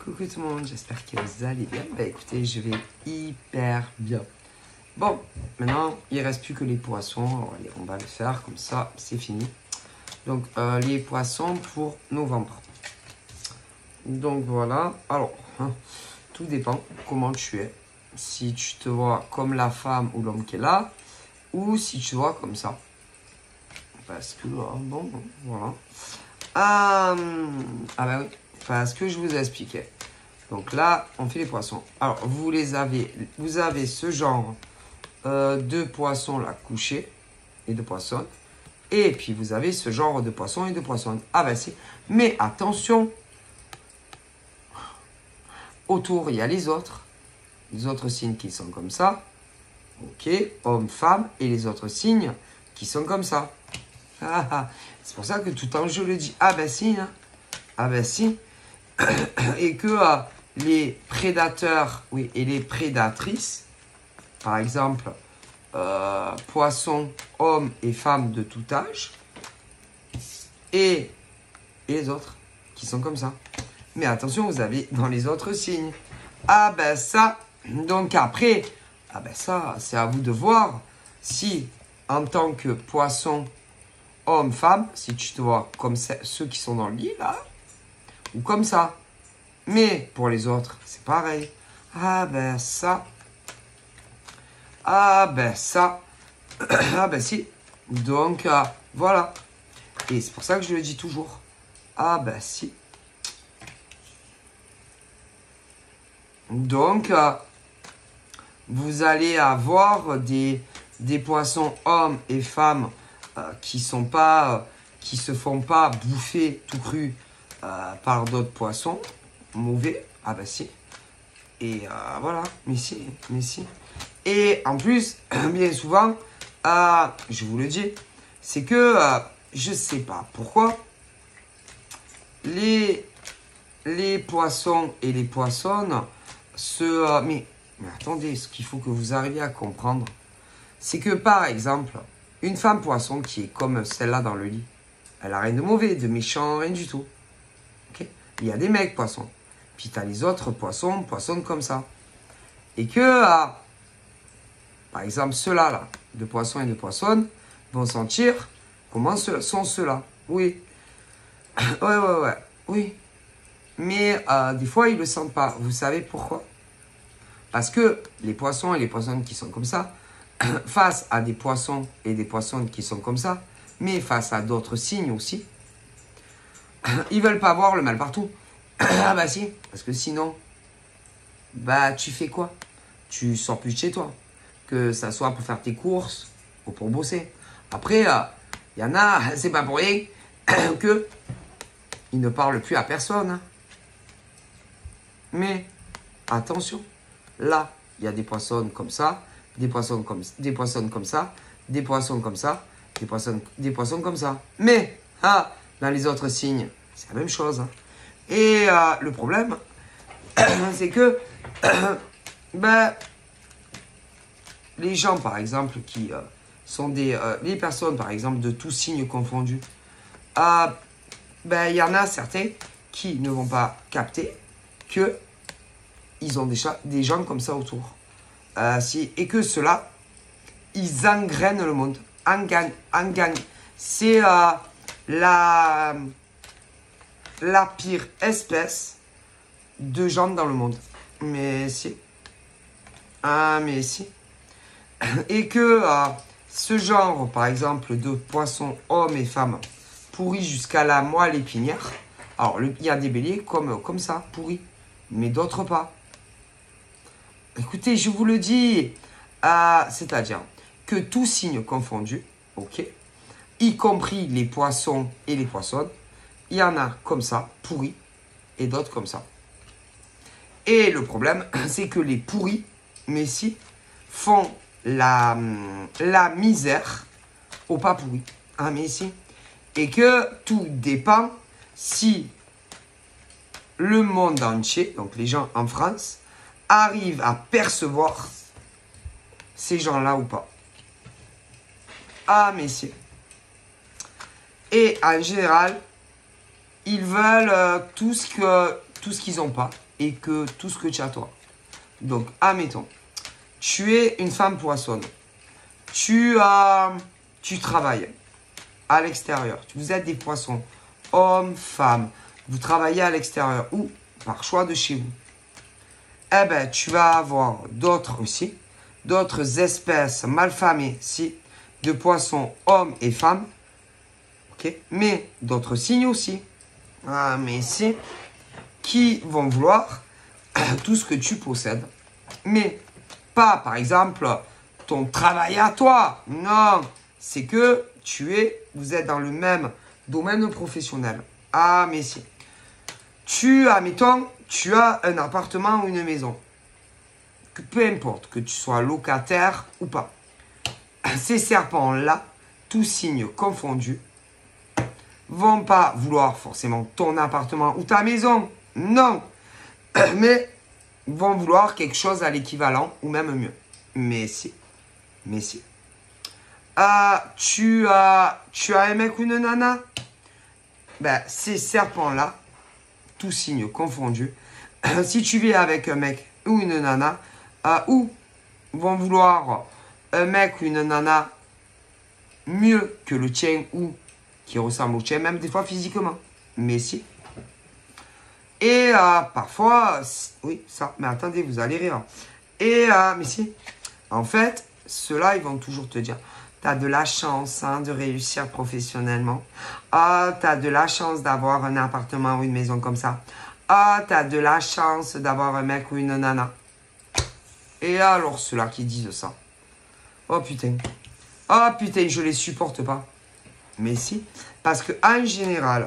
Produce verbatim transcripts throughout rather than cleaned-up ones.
Coucou tout le monde, j'espère que vous allez bien. Bah écoutez, je vais hyper bien. Bon, maintenant, il ne reste plus que les poissons. Alors, allez, on va le faire comme ça, c'est fini. Donc, euh, les poissons pour novembre. Donc, voilà. Alors, hein, tout dépend comment tu es. Si tu te vois comme la femme ou l'homme qui est là, ou si tu te vois comme ça. Parce que, euh, bon, voilà. Euh, ah bah oui, parce que je vous ai expliqué. Donc là, on fait les poissons. Alors, vous les avez, vous avez ce genre euh, de poissons là couchés et de poissons. Et puis, vous avez ce genre de poissons et de poissons. Ah bah si. Mais attention, autour, il y a les autres. Les autres signes qui sont comme ça. Ok, homme, femme. Et les autres signes qui sont comme ça. Ah, ah. C'est pour ça que tout le temps, je le dis. Ah bah si. Hein. Ah bah si. Et que... Euh, les prédateurs, oui, et les prédatrices, par exemple, euh, poissons, hommes et femmes de tout âge, et, et les autres, qui sont comme ça. Mais attention, vous avez dans les autres signes. Ah ben ça, donc après, ah ben ça, c'est à vous de voir si, en tant que poisson, homme, femme, si tu te vois comme ceux qui sont dans le lit, là, ou comme ça. Mais pour les autres, c'est pareil. Ah ben ça. Ah ben ça. Ah ben si. Donc, euh, voilà. Et c'est pour ça que je le dis toujours. Ah ben si. Donc, euh, vous allez avoir des, des poissons hommes et femmes euh, qui sont pas, euh, qui se font pas bouffer tout cru euh, par d'autres poissons. Mauvais, ah bah si. Et euh, voilà, mais si, mais si. Et en plus, bien souvent, euh, je vous le dis, c'est que, euh, je sais pas pourquoi, les, les poissons et les poissonnes se... Euh, mais, mais attendez, ce qu'il faut que vous arriviez à comprendre, c'est que par exemple, une femme poisson qui est comme celle-là dans le lit, elle a rien de mauvais, de méchant, rien du tout. Okay. Il y a des mecs poissons. Puis tu as les autres poissons, poissons comme ça. Et que, euh, par exemple, ceux-là, là, de poissons et de poissonnes, vont sentir comment sont ceux-là. Oui. ouais, ouais, ouais. Oui. Mais euh, des fois, ils ne le sentent pas. Vous savez pourquoi? Parce que les poissons et les poissonnes qui sont comme ça, face à des poissons et des poissonnes qui sont comme ça, mais face à d'autres signes aussi, ils ne veulent pas voir le mal partout. Ah bah si, parce que sinon, bah tu fais quoi? Tu sors plus de chez toi. Que ça soit pour faire tes courses ou pour bosser. Après, il euh, y en a, c'est pas pour rien, que ils ne parlent plus à personne. Hein. Mais, attention, là, il y a des poissons comme ça, des poissons comme, des poissons comme ça, des poissons comme ça, des poissons, des poissons comme ça. Mais, ah, dans les autres signes, c'est la même chose. Hein. Et euh, le problème, c'est que ben, les gens, par exemple, qui euh, sont des... Euh, les personnes, par exemple, de tous signes confondus, euh, ben, il y en a certains qui ne vont pas capter qu'ils ont des, des gens comme ça autour. Euh, si, et que ceux-là, ils engrainent le monde. Engagnent, engagnent. C'est euh, la... la pire espèce de gens dans le monde. Mais si. Ah, mais si. Et que euh, ce genre, par exemple, de poissons, hommes et femmes, pourris jusqu'à la moelle épinière. Alors, il y a des béliers comme, comme ça, pourris. Mais d'autres pas. Écoutez, je vous le dis. Euh, C'est-à-dire que tous signes confondus, ok, y compris les poissons et les poissonnes, il y en a comme ça, pourris, et d'autres comme ça. Et le problème, c'est que les pourris, mais si, font la, la misère aux pas pourris. Ah, mais si. Et que tout dépend si le monde entier, donc les gens en France, arrivent à percevoir ces gens-là ou pas. Ah, mais si. Et en général, ils veulent euh, tout ce que tout ce qu'ils n'ont pas et que tout ce que tu as toi. Donc, admettons, tu es une femme poissonne. Tu, as, tu travailles à l'extérieur. Vous êtes des poissons, hommes, femmes. Vous travaillez à l'extérieur ou par choix de chez vous. Eh bien, tu vas avoir d'autres aussi, d'autres espèces malfamées, si, de poissons, hommes et femmes. Ok, mais d'autres signes aussi. Ah, mais si, qui vont vouloir tout ce que tu possèdes. Mais pas, par exemple, ton travail à toi. Non, c'est que tu es, vous êtes dans le même domaine professionnel. Ah, mais si. Tu as, mettons, tu as un appartement ou une maison. Que peu importe que tu sois locataire ou pas. Ces serpents-là, tous signes confondus, vont pas vouloir forcément ton appartement ou ta maison. Non. Mais vont vouloir quelque chose à l'équivalent ou même mieux. Mais si. Mais si. Euh, tu, as, tu as un mec ou une nana? Ben, ces serpents-là, tous signes confondus, si tu vis avec un mec ou une nana, euh, ou vont vouloir un mec ou une nana mieux que le tien ou qui ressemble au tien, même des fois physiquement. Mais si. Et euh, parfois, oui, ça, mais attendez, vous allez rire. Et, euh, mais si, en fait, ceux-là, ils vont toujours te dire, t'as de la chance hein, de réussir professionnellement. Ah, t'as de la chance d'avoir un appartement ou une maison comme ça. Ah, t'as de la chance d'avoir un mec ou une nana. Et alors, ceux-là qui disent ça. Oh putain. Oh putain, je les supporte pas. Mais si, parce que en général,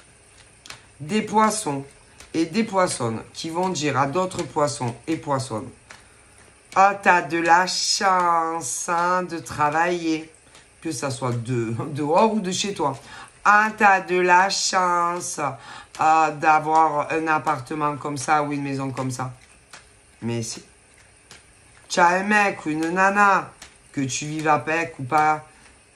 des poissons et des poissonnes qui vont dire à d'autres poissons et poissonnes, ah, t'as de la chance hein, de travailler, que ça soit de, dehors ou de chez toi. Ah, t'as de la chance euh, d'avoir un appartement comme ça ou une maison comme ça. Mais si. Tu as un mec ou une nana, que tu vives avec ou pas,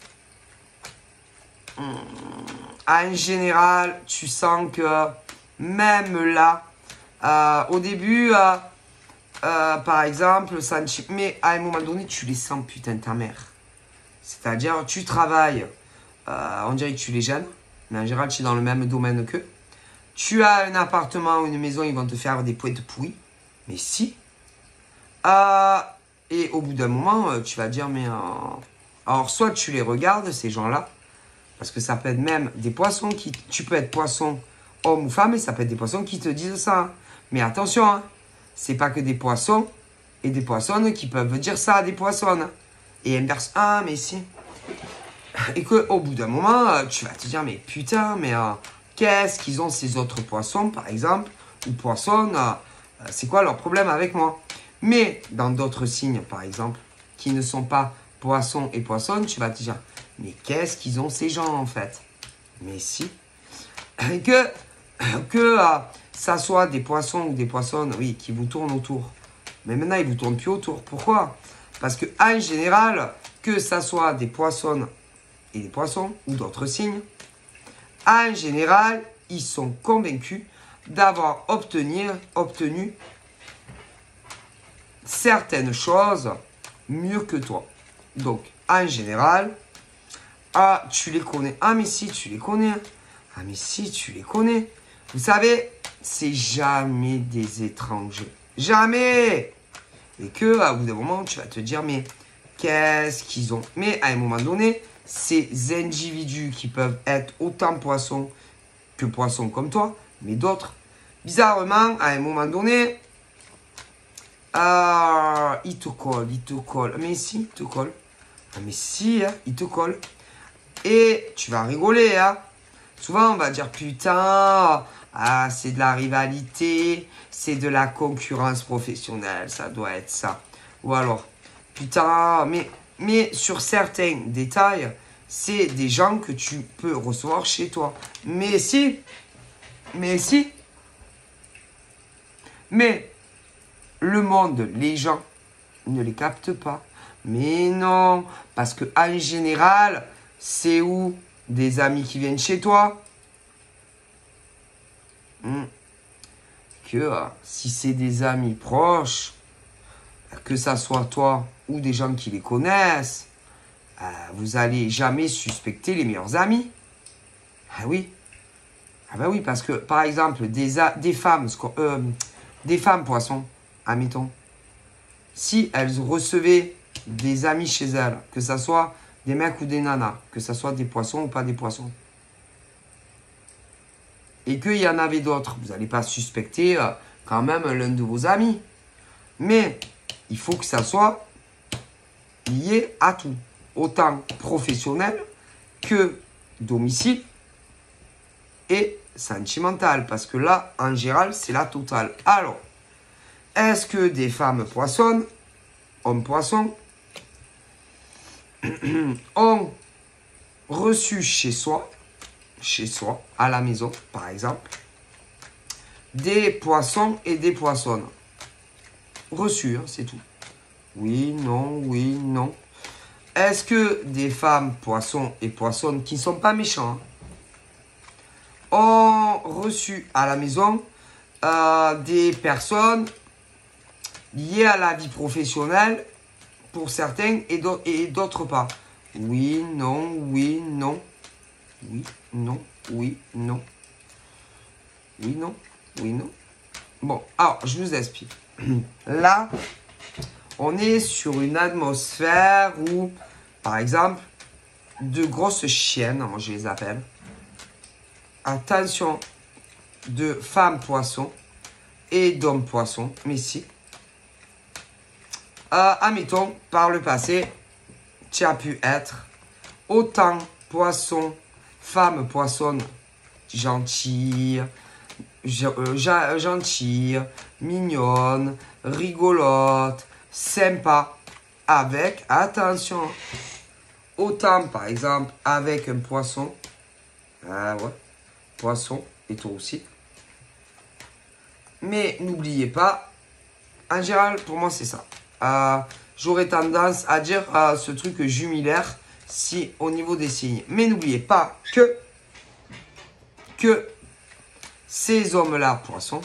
en général, tu sens que même là, euh, au début, euh, euh, par exemple, ça, mais à un moment donné, tu les sens putain ta mère. C'est-à-dire, tu travailles, euh, on dirait que tu les gênes, mais en général, tu es dans le même domaine qu'eux. Tu as un appartement ou une maison, ils vont te faire des poètes pourris. Mais si. Euh, et au bout d'un moment, tu vas dire, mais... Euh, alors, soit tu les regardes, ces gens-là, parce que ça peut être même des poissons qui... Tu peux être poisson, homme ou femme, et ça peut être des poissons qui te disent ça. Hein. Mais attention, hein, c'est pas que des poissons et des poissonnes qui peuvent dire ça à des poissonnes. Et inverse, ah, mais si. Et qu'au bout d'un moment, tu vas te dire, mais putain, mais euh, qu'est-ce qu'ils ont ces autres poissons, par exemple, ou poissonnes, euh, c'est quoi leur problème avec moi? Mais dans d'autres signes, par exemple, qui ne sont pas poissons et poissonnes, tu vas te dire, mais qu'est-ce qu'ils ont ces gens, en fait? Mais si. Que, que euh, ça soit des poissons ou des poissonnes, oui, qui vous tournent autour. Mais maintenant, ils ne vous tournent plus autour. Pourquoi? Parce que en général, que ça soit des poissonnes et des poissons ou d'autres signes, en général, ils sont convaincus d'avoir obtenu, obtenu certaines choses mieux que toi. Donc, en général, ah, tu les connais. Ah, mais si, tu les connais. Ah, mais si, tu les connais. Vous savez, c'est jamais des étrangers. Jamais. Et que, à bout d'un moment, tu vas te dire, mais qu'est-ce qu'ils ont? Mais à un moment donné, ces individus qui peuvent être autant poissons que poissons comme toi, mais d'autres, bizarrement, à un moment donné, euh, ils te collent, ils te collent. Mais si, ils te collent. Ah, mais si, hein, ils te collent. Et tu vas rigoler, hein. Souvent, on va dire, putain, ah, c'est de la rivalité, c'est de la concurrence professionnelle, ça doit être ça. Ou alors, putain, mais, mais sur certains détails, c'est des gens que tu peux recevoir chez toi. Mais si, mais si, mais le monde, les gens, ne les captent pas. Mais non, parce que en général, c'est où des amis qui viennent chez toi. Hmm. que euh, si c'est des amis proches, que ça soit toi ou des gens qui les connaissent, euh, vous allez jamais suspecter les meilleurs amis. Ah oui. Ah ben oui, parce que, par exemple, des, des femmes, euh, des femmes poissons, admettons, si elles recevaient des amis chez elles, que ce soit des mecs ou des nanas, que ce soit des poissons ou pas des poissons, et qu'il y en avait d'autres, vous n'allez pas suspecter euh, quand même l'un de vos amis. Mais il faut que ça soit lié à tout, autant professionnel que domicile et sentimental, parce que là, en général, c'est la totale. Alors, est-ce que des femmes poissonnes, hommes poissons, ont reçu chez soi, chez soi, à la maison, par exemple, des poissons et des poissonnes? Reçu, hein, c'est tout. Oui, non, oui, non. Est-ce que des femmes poissons et poissonnes qui ne sont pas méchants, hein, ont reçu à la maison euh, des personnes liées à la vie professionnelle pour certains et d'autres pas? Oui, non, oui, non. Oui, non, oui, non. Oui, non, oui, non. Bon, alors, je vous explique. Là, on est sur une atmosphère où, par exemple, de grosses chiennes, moi je les appelle, attention, de femmes poissons et d'hommes poissons, mais si, euh, admettons, par le passé, tu as pu être autant poisson, femme poissonne, gentille, gentille, mignonne, rigolote, sympa, avec, attention, autant par exemple avec un poisson, ah ouais, poisson, et toi aussi. Mais n'oubliez pas, en général, pour moi c'est ça. Euh, J'aurais tendance à dire euh, ce truc jumilaire si au niveau des signes. Mais n'oubliez pas que, que ces hommes-là, poissons,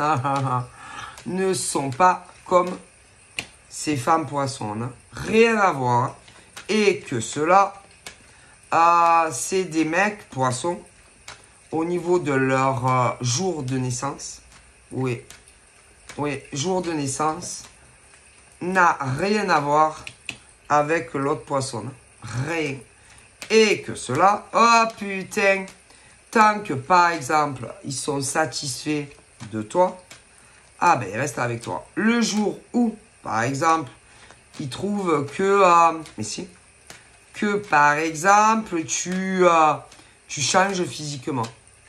ne sont pas comme ces femmes poissons. Hein. Rien à voir. Et que cela, euh, c'est des mecs poissons au niveau de leur euh, jour de naissance. Oui, oui, jour de naissance n'a rien à voir avec l'autre poisson. Rien. Et que cela, oh putain, tant que par exemple, ils sont satisfaits de toi, ah ben ils restent avec toi. Le jour où, par exemple, ils trouvent que, euh, mais si, que par exemple, tu, euh, tu changes physiquement.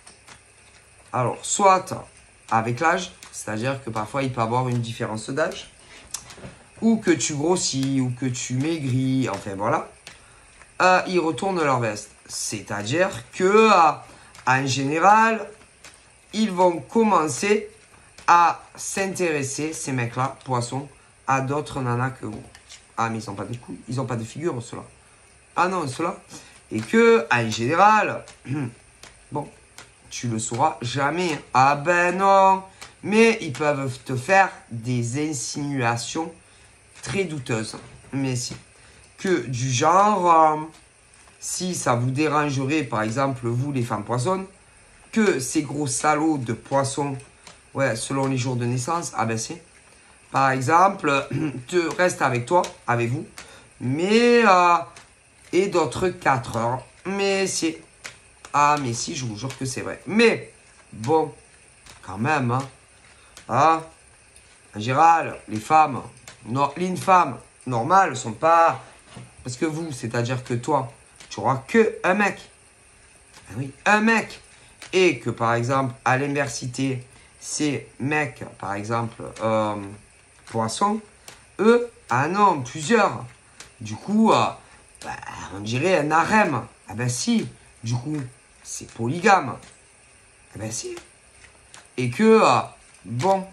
Alors, soit avec l'âge, c'est-à-dire que parfois il peut y avoir une différence d'âge, ou que tu grossis, ou que tu maigris, enfin voilà, euh, ils retournent leur veste. C'est-à-dire que, euh, en général, ils vont commencer à s'intéresser, ces mecs-là, poissons, à d'autres nanas que vous. Ah, mais ils n'ont pas de couilles, ils n'ont pas de figure, ceux-là. Ah non, ceux-là. Et que, en général, bon, tu le sauras jamais. Ah ben non. Mais ils peuvent te faire des insinuations très douteuses. Mais si. Que du genre, euh, si ça vous dérangerait, par exemple, vous, les femmes poissonnes, que ces gros salauds de poissons, ouais, selon les jours de naissance, ah ben c'est. Par exemple, te reste avec toi, avec vous, mais, euh, et d'autres quatre heures. Mais si. Ah, mais si, je vous jure que c'est vrai. Mais, bon, quand même, hein. Ah, en général, les femmes, non, les femmes normales sont pas... Parce que vous, c'est-à-dire que toi, tu auras que un mec. Ah oui, un mec. Et que, par exemple, à l'université, ces mecs, par exemple, euh, poissons, eux, ah non, plusieurs. Du coup, euh, bah, on dirait un harem. Ah ben si, du coup, c'est polygame. Ah ben si. Et que, euh, bon,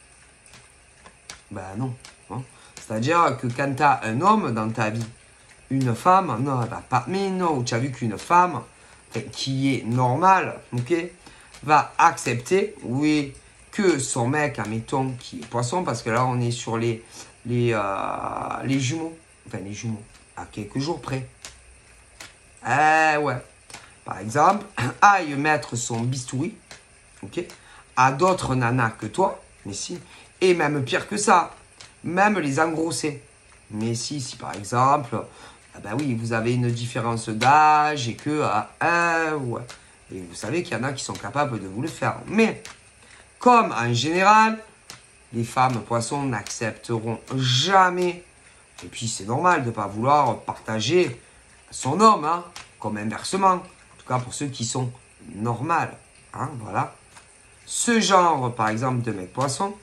ben non. Hein. C'est-à-dire que quand tu as un homme dans ta vie, une femme, non, elle va pas, mais non, tu as vu qu'une femme, qui est normale, ok, va accepter, oui, que son mec, admettons, qui est poisson, parce que là, on est sur les, les, euh, les jumeaux. Enfin, les jumeaux, à quelques jours près. Eh ouais. Par exemple, aille mettre son bistouri, ok, à d'autres nanas que toi, mais si. Et même pire que ça, même les engrosser. Mais si, si par exemple, ah ben oui, vous avez une différence d'âge et que, ah, ah, ouais. Et vous savez qu'il y en a qui sont capables de vous le faire. Mais, comme en général, les femmes poissons n'accepteront jamais, et puis c'est normal de ne pas vouloir partager son homme, hein, comme inversement. En tout cas pour ceux qui sont normales, hein, voilà. Ce genre, par exemple, de mec poisson,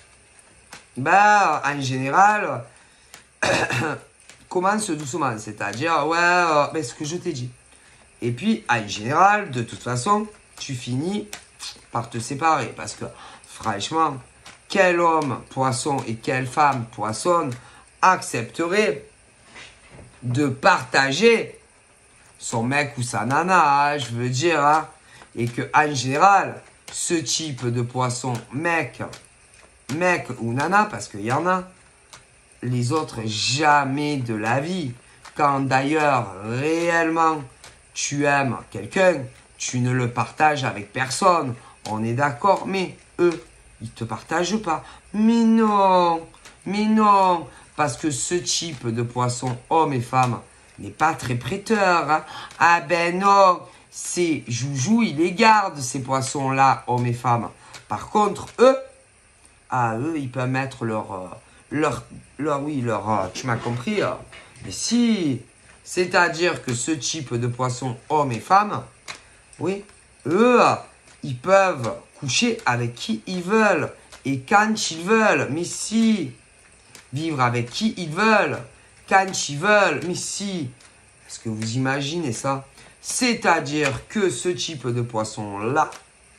ben, en général, commence doucement, c'est-à-dire, ouais, euh, ben, ce que je t'ai dit. Et puis, en général, de toute façon, tu finis par te séparer. Parce que, franchement, quel homme poisson et quelle femme poissonne accepterait de partager son mec ou sa nana, hein, je veux dire, hein, et que, en général, ce type de poisson, mec, mec ou nana, parce qu'il y en a, les autres, jamais de la vie. Quand d'ailleurs, réellement, tu aimes quelqu'un, tu ne le partages avec personne. On est d'accord, mais eux, ils ne te partagent pas. Mais non, mais non, parce que ce type de poisson, homme et femme, n'est pas très prêteur. Hein. Ah ben non, c'est joujou, ils les gardent, ces poissons-là, hommes et femmes. Par contre, eux, ah, eux, ils peuvent mettre leur, euh, leur, leur, oui, leur, euh, tu m'as compris, euh, mais si, c'est-à-dire que ce type de poisson, hommes et femmes, oui, eux, ils peuvent coucher avec qui ils veulent et quand ils veulent, mais si, vivre avec qui ils veulent, quand ils veulent, mais si, est-ce que vous imaginez ça? C'est-à-dire que ce type de poisson-là,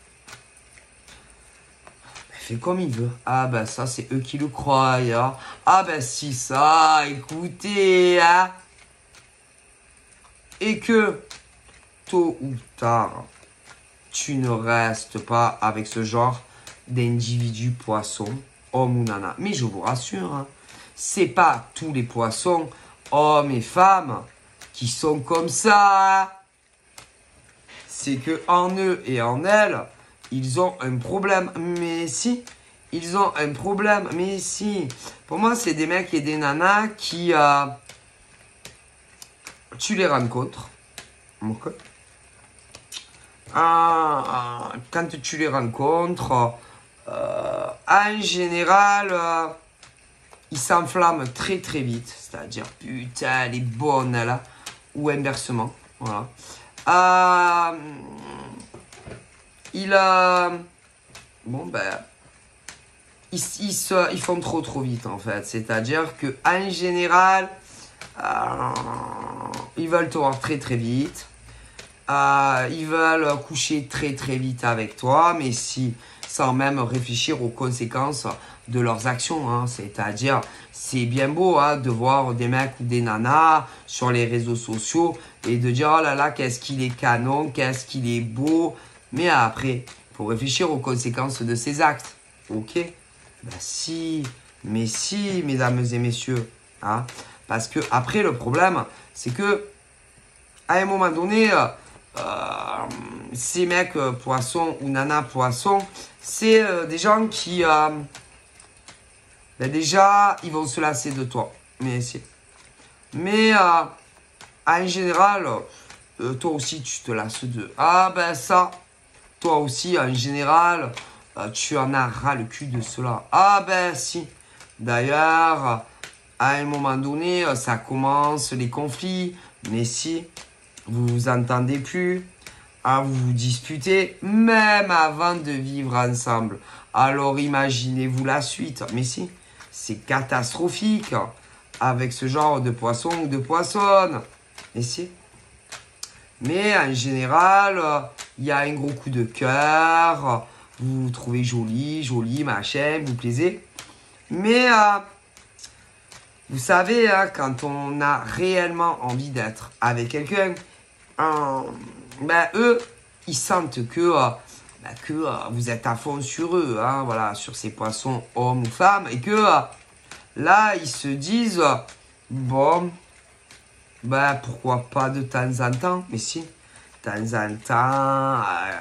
fait comme il veut. Ah ben ça, c'est eux qui le croient. Hein. Ah ben si ça, écoutez. Hein. Et que, tôt ou tard, tu ne restes pas avec ce genre d'individu poisson, homme ou nana. Mais je vous rassure, hein, c'est pas tous les poissons, hommes et femmes, qui sont comme ça. C'est que en eux et en elles, ils ont un problème. Mais si, ils ont un problème. Mais si, pour moi, c'est des mecs et des nanas qui, euh, tu les rencontres. Okay. Euh, quand tu les rencontres, euh, en général, euh, ils s'enflamment très très vite. C'est-à-dire, putain, elle est bonne là. Ou inversement. Voilà. Euh, il a... Bon, ben... Ils, ils, se, ils font trop trop vite, en fait. C'est-à-dire qu'en général, euh, ils veulent te voir très très vite. Euh, ils veulent coucher très très vite avec toi, mais si, sans même réfléchir aux conséquences de leurs actions. Hein. C'est-à-dire, c'est bien beau hein, de voir des mecs ou des nanas sur les réseaux sociaux et de dire, oh là là, qu'est-ce qu'il est canon, qu'est-ce qu'il est beau. Mais après, il faut réfléchir aux conséquences de ses actes. Ok? Ben si, mais si, mesdames et messieurs. Hein? Parce que après, le problème, c'est que à un moment donné, euh, ces mecs euh, poissons ou nanas poissons, c'est euh, des gens qui, euh, ben déjà, ils vont se lasser de toi. Mais si. Mais euh, en général, euh, toi aussi, tu te lasses d'eux. Ah ben ça, toi aussi, en général, euh, tu en as ras le cul de cela. Ah ben si. D'ailleurs, à un moment donné, ça commence les conflits. Mais si, vous vous entendez plus, ah, vous vous disputez, même avant de vivre ensemble. Alors imaginez-vous la suite. Mais si, c'est catastrophique avec ce genre de poisson ou de poissonne. Mais si. Mais en général, il y a un gros coup de cœur. Vous vous trouvez joli, joli, machin, vous plaisez. Mais... Euh, vous savez, hein, quand on a réellement envie d'être avec quelqu'un, euh, ben, eux, ils sentent que, euh, bah, que euh, vous êtes à fond sur eux, hein, voilà, sur ces poissons hommes ou femmes, et que euh, là, ils se disent, euh, bon, bah, pourquoi pas de temps en temps, mais si, de temps en temps, euh,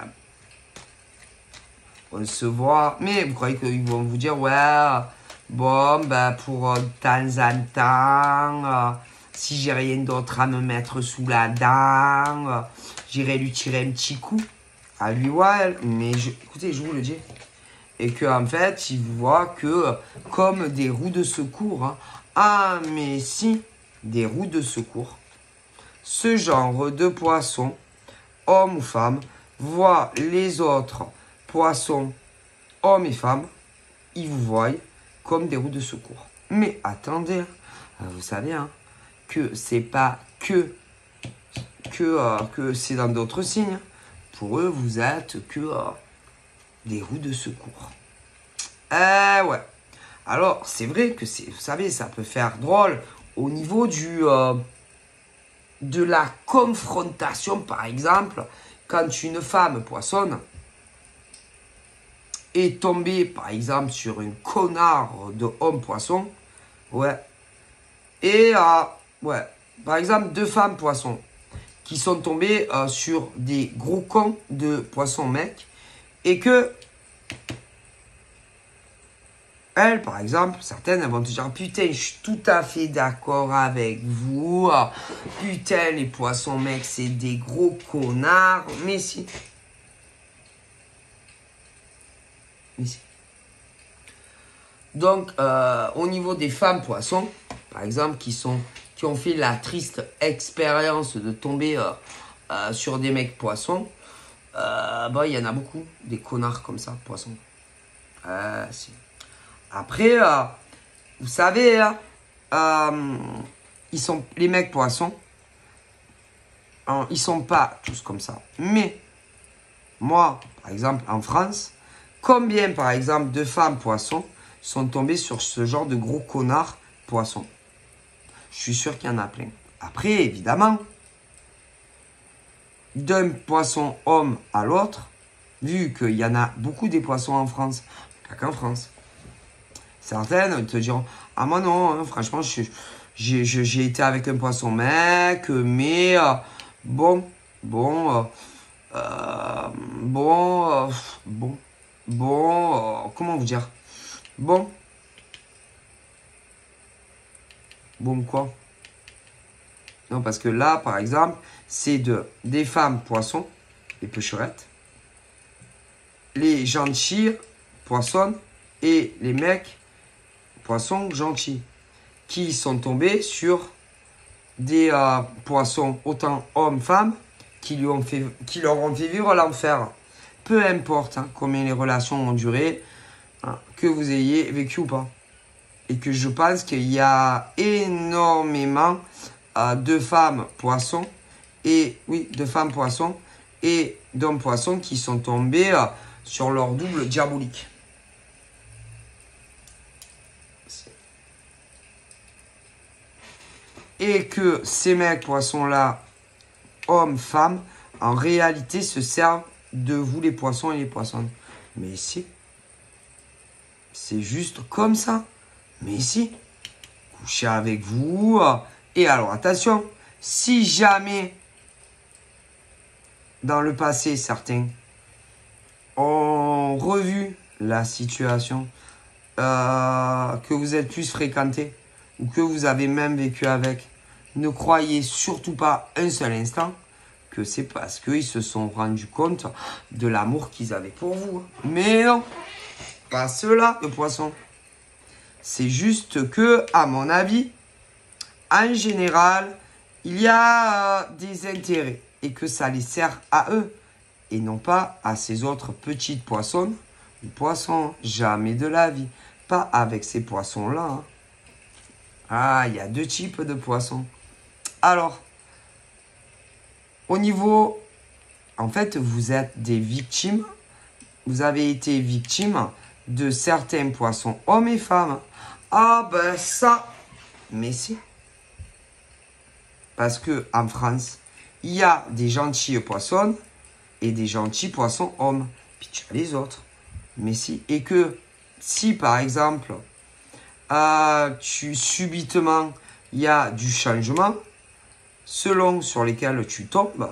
on se voit, mais vous croyez qu'ils vont vous dire, ouais, bon, bah, pour euh, de temps en temps, euh, si j'ai rien d'autre à me mettre sous la dent, euh, j'irai lui tirer un petit coup à lui ou à elle. Mais je, écoutez, je vous le dis. Et qu'en en fait, ils vous voient que comme des roues de secours. Hein. Ah, mais si, des roues de secours. Ce genre de poisson, homme ou femme, voit les autres poissons, hommes et femmes, ils vous voient comme des roues de secours. Mais attendez, vous savez hein, que c'est pas que, que, euh, que c'est dans d'autres signes. Pour eux, vous êtes que euh, des roues de secours. Eh ouais. Alors, c'est vrai que c'est, vous savez, ça peut faire drôle au niveau du, euh, de la confrontation, par exemple, quand une femme poissonne est tombée, par exemple, sur un connard de homme poisson. Ouais. Et, euh, ouais. Par exemple, deux femmes poissons qui sont tombées euh, sur des gros cons de poissons mecs. Et que, elles, par exemple, certaines, elles vont te dire, putain, je suis tout à fait d'accord avec vous. Putain, les poissons mecs, c'est des gros connards. Mais si. Mais si. Donc, euh, au niveau des femmes poissons, par exemple, qui, sont, qui ont fait la triste expérience de tomber euh, euh, sur des mecs poissons, euh, bah, il y en a beaucoup, des connards comme ça, poissons. Euh, si. Après, euh, vous savez, hein, euh, ils sont, les mecs poissons, hein, ils sont pas tous comme ça. Mais, moi, par exemple, en France, combien, par exemple, de femmes poissons sont tombées sur ce genre de gros connards poissons? Je suis sûr qu'il y en a plein. Après, évidemment, d'un poisson homme à l'autre, vu qu'il y en a beaucoup des poissons en France, pas qu'en France. Certaines te diront, ah moi non, hein, franchement, j'ai été avec un poisson mec, mais euh, bon, bon, euh, euh, bon, euh, bon, bon, euh, comment vous dire? Bon. Bon quoi? Non, parce que là, par exemple, c'est de des femmes poissons, les pêcherettes, les gentils poissons et les mecs poissons gentils qui sont tombés sur des euh, poissons autant hommes-femmes qui, lui ont fait, qui leur ont fait vivre l'enfer. Peu importe hein, combien les relations ont duré, hein, que vous ayez vécu ou pas. Et que je pense qu'il y a énormément euh, de femmes poissons et oui, de femmes poissons et d'hommes poissons qui sont tombés euh, sur leur double diabolique. Et que ces mecs poissons-là, hommes, femmes, en réalité se servent de vous les poissons et les poissonnes. Mais si, c'est juste comme ça. Mais si, coucher avec vous. Et alors attention, si jamais, dans le passé, certains ont revu la situation, euh, que vous êtes plus fréquenté, ou que vous avez même vécu avec, ne croyez surtout pas un seul instant que c'est parce qu'ils se sont rendus compte de l'amour qu'ils avaient pour vous. Mais non, pas ceux-là, le poisson. C'est juste que, à mon avis, en général, il y a euh, des intérêts et que ça les sert à eux et non pas à ces autres petites poissons ou poissons. Jamais de la vie. Pas avec ces poissons-là. Hein. Ah, il y a deux types de poissons. Alors, au niveau, en fait, vous êtes des victimes. Vous avez été victime de certains poissons, hommes et femmes. Ah ben ça, mais si. Parce que en France, il y a des gentils poissons et des gentils poissons hommes. Puis tu as les autres. Mais si, et que si par exemple, euh, tu subitement, il y a du changement, selon sur lesquels tu tombes,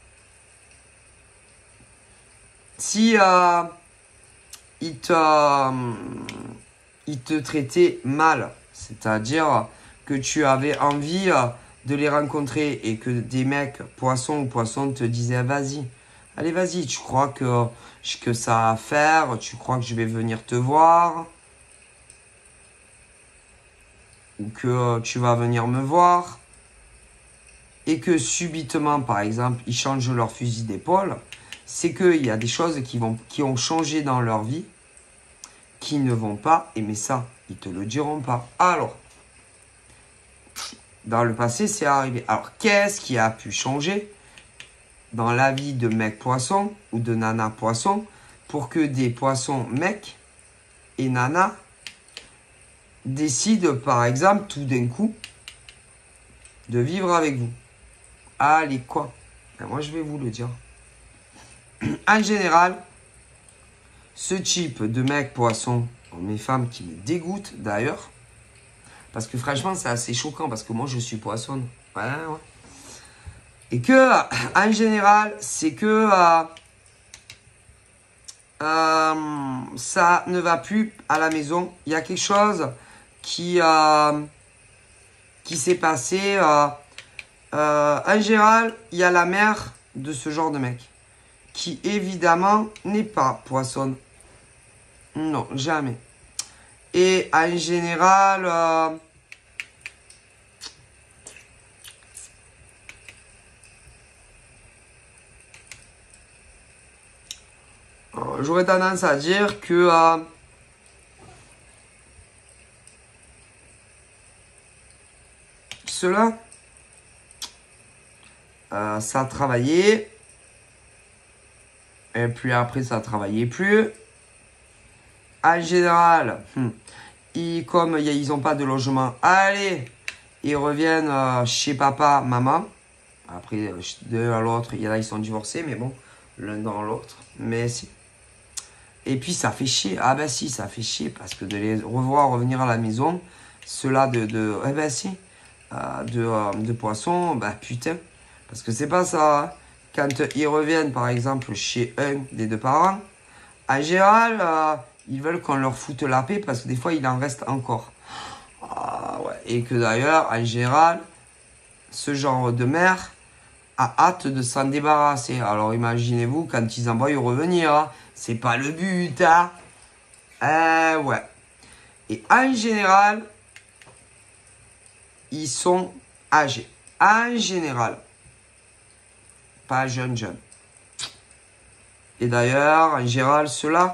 si euh, il, te, euh, il te traitait mal, c'est-à-dire que tu avais envie euh, de les rencontrer et que des mecs, poissons ou poissons, te disaient vas-y, allez vas-y, tu crois que, que ça a à faire, tu crois que je vais venir te voir, ou que euh, tu vas venir me voir, et que subitement, par exemple, ils changent leur fusil d'épaule, c'est qu'il y a des choses qui, vont, qui ont changé dans leur vie, qui ne vont pas aimer ça. Ils te le diront pas. Alors, dans le passé, c'est arrivé. Alors, qu'est-ce qui a pu changer dans la vie de mec poisson ou de nana poisson pour que des poissons mecs et nana décident, par exemple, tout d'un coup, de vivre avec vous? Allez, quoi? Ben, moi, je vais vous le dire. En général, ce type de mec poisson, mes femmes qui me dégoûtent d'ailleurs, parce que franchement, c'est assez choquant, parce que moi, je suis poisson. Ouais, ouais. Et que, en général, c'est que euh, euh, ça ne va plus à la maison. Il y a quelque chose qui, euh, qui s'est passé. Euh, euh, en général, il y a la mère de ce genre de mec, qui évidemment n'est pas poisson. Non, jamais. Et en général, euh, j'aurais tendance à dire que euh, cela, euh, ça a travaillé. Et puis après, ça ne travaillait plus. En général, hmm, ils, comme ils n'ont pas de logement, allez, ils reviennent euh, chez papa, maman. Après, de à l'autre, il y en a, ils sont divorcés, mais bon, l'un dans l'autre. Mais si. Et puis, ça fait chier. Ah ben si, ça fait chier, parce que de les revoir revenir à la maison, ceux-là de, de, eh ben si, euh, de, euh, de poissons, bah putain. Parce que c'est pas ça, hein. Quand ils reviennent, par exemple, chez un des deux parents, en général, euh, ils veulent qu'on leur foute la paix parce que des fois, il en reste encore. Ah, ouais. Et que d'ailleurs, en général, ce genre de mère a hâte de s'en débarrasser. Alors, imaginez-vous quand ils envoient revenir. Hein. C'est pas le but, hein. Euh, ouais. Et en général, ils sont âgés. En général. Pas jeunes, jeunes. Et d'ailleurs, en général, ceux-là,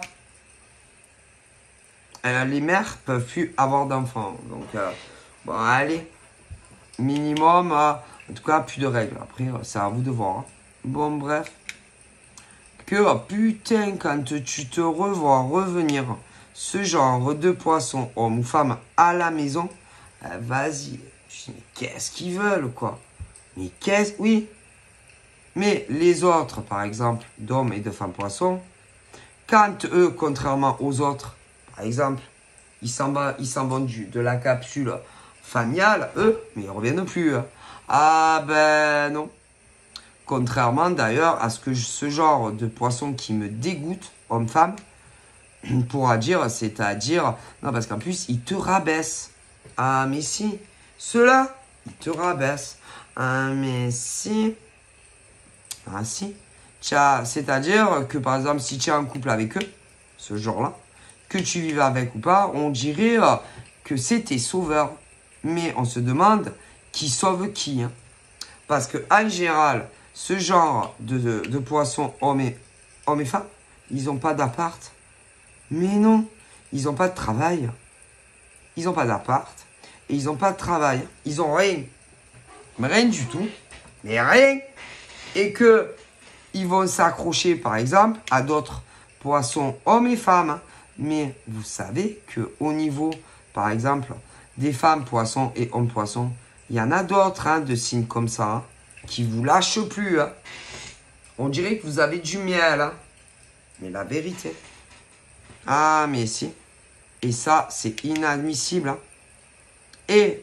euh, les mères peuvent plus avoir d'enfants. Donc, euh, bon, allez, minimum, euh, en tout cas, plus de règles. Après, euh, c'est à vous de voir. Hein. Bon, bref. Que, oh, putain, quand tu te revois revenir ce genre de poisson, homme ou femme, à la maison, euh, vas-y. Je dis, mais qu'est-ce qu'ils veulent, quoi? Mais qu'est-ce... Oui. Mais les autres, par exemple, d'hommes et de femmes poissons, quand eux, contrairement aux autres, par exemple, ils s'en vont du, de la capsule familiale, eux, mais ils ne reviennent plus. Hein. Ah ben non. Contrairement d'ailleurs à ce que je, ce genre de poisson qui me dégoûte, homme-femme, pourra dire, c'est-à-dire, non parce qu'en plus, ils te rabaissent. Ah mais si, ceux-là, ils te rabaissent. Ah mais si... Ah si, c'est-à-dire que par exemple, si tu es en couple avec eux, ce jour-là, que tu vives avec ou pas, on dirait que c'est tes sauveurs. Mais on se demande qui sauve qui. Hein. Parce que en général, ce genre de, de, de poissons, hommes et, hommes et femmes, ils n'ont pas d'appart. Mais non, ils n'ont pas de travail. Ils n'ont pas d'appart. Et ils n'ont pas de travail. Ils n'ont rien. Mais rien du tout. Mais rien. Et que ils vont s'accrocher, par exemple, à d'autres poissons, hommes et femmes. Mais vous savez qu'au niveau, par exemple, des femmes poissons et hommes poissons, il y en a d'autres hein, de signes comme ça, hein, qui vous lâchent plus. Hein. On dirait que vous avez du miel. Hein. Mais la vérité. Ah, mais si. Et ça, c'est inadmissible. Hein. Et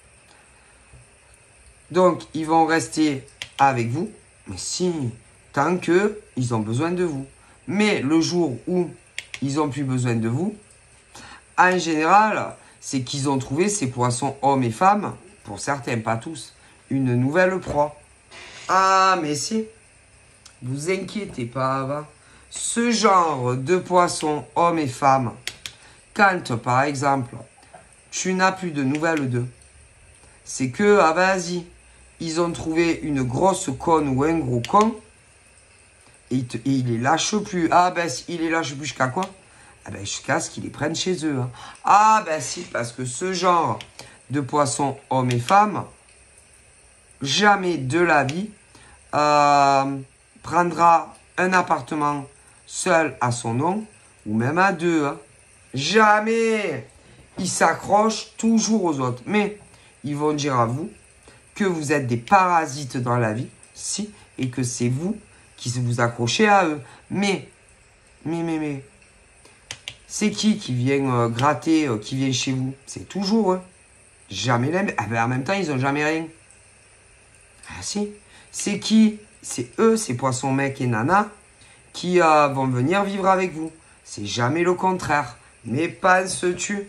donc, ils vont rester avec vous. Mais si, tant qu'ils ont besoin de vous. Mais le jour où ils n'ont plus besoin de vous, en général, c'est qu'ils ont trouvé, ces poissons hommes et femmes, pour certains, pas tous, une nouvelle proie. Ah, mais si. Vous inquiétez pas, va. Ce genre de poissons hommes et femmes, quand, par exemple, tu n'as plus de nouvelles d'eux, c'est que, ah vas-y, ils ont trouvé une grosse conne ou un gros con, et ils, te, et ils les lâchent plus. Ah ben, ils les lâchent plus jusqu'à quoi? Ah ben, jusqu'à ce qu'ils les prennent chez eux. Hein. Ah ben si, parce que ce genre de poissons hommes et femmes, jamais de la vie, euh, prendra un appartement seul à son nom, ou même à deux. Hein. Jamais. Ils s'accrochent toujours aux autres. Mais ils vont dire à vous que vous êtes des parasites dans la vie, si, et que c'est vous qui vous accrochez à eux. Mais, mais, mais, mais, c'est qui qui vient euh, gratter, euh, qui vient chez vous? C'est toujours eux. Jamais les mêmes. Ah ben en même temps, ils n'ont jamais rien. Ah si. C'est qui? C'est eux, ces poissons mecs et nanas, qui euh, vont venir vivre avec vous. C'est jamais le contraire. Mais penses-tu?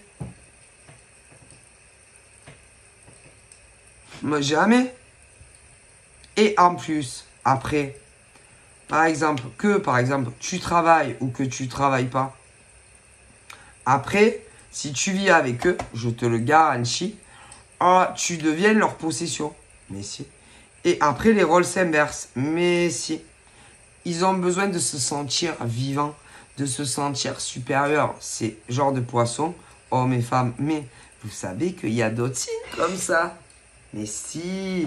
Jamais. Et en plus, après, par exemple, que par exemple, tu travailles ou que tu travailles pas. Après, si tu vis avec eux, je te le garantis, oh, tu deviens leur possession. Mais si. Et après, les rôles s'inversent. Mais si. Ils ont besoin de se sentir vivants, de se sentir supérieurs. C'est genre de poissons, hommes et femmes. Mais vous savez qu'il y a d'autres signes comme ça. Mais si.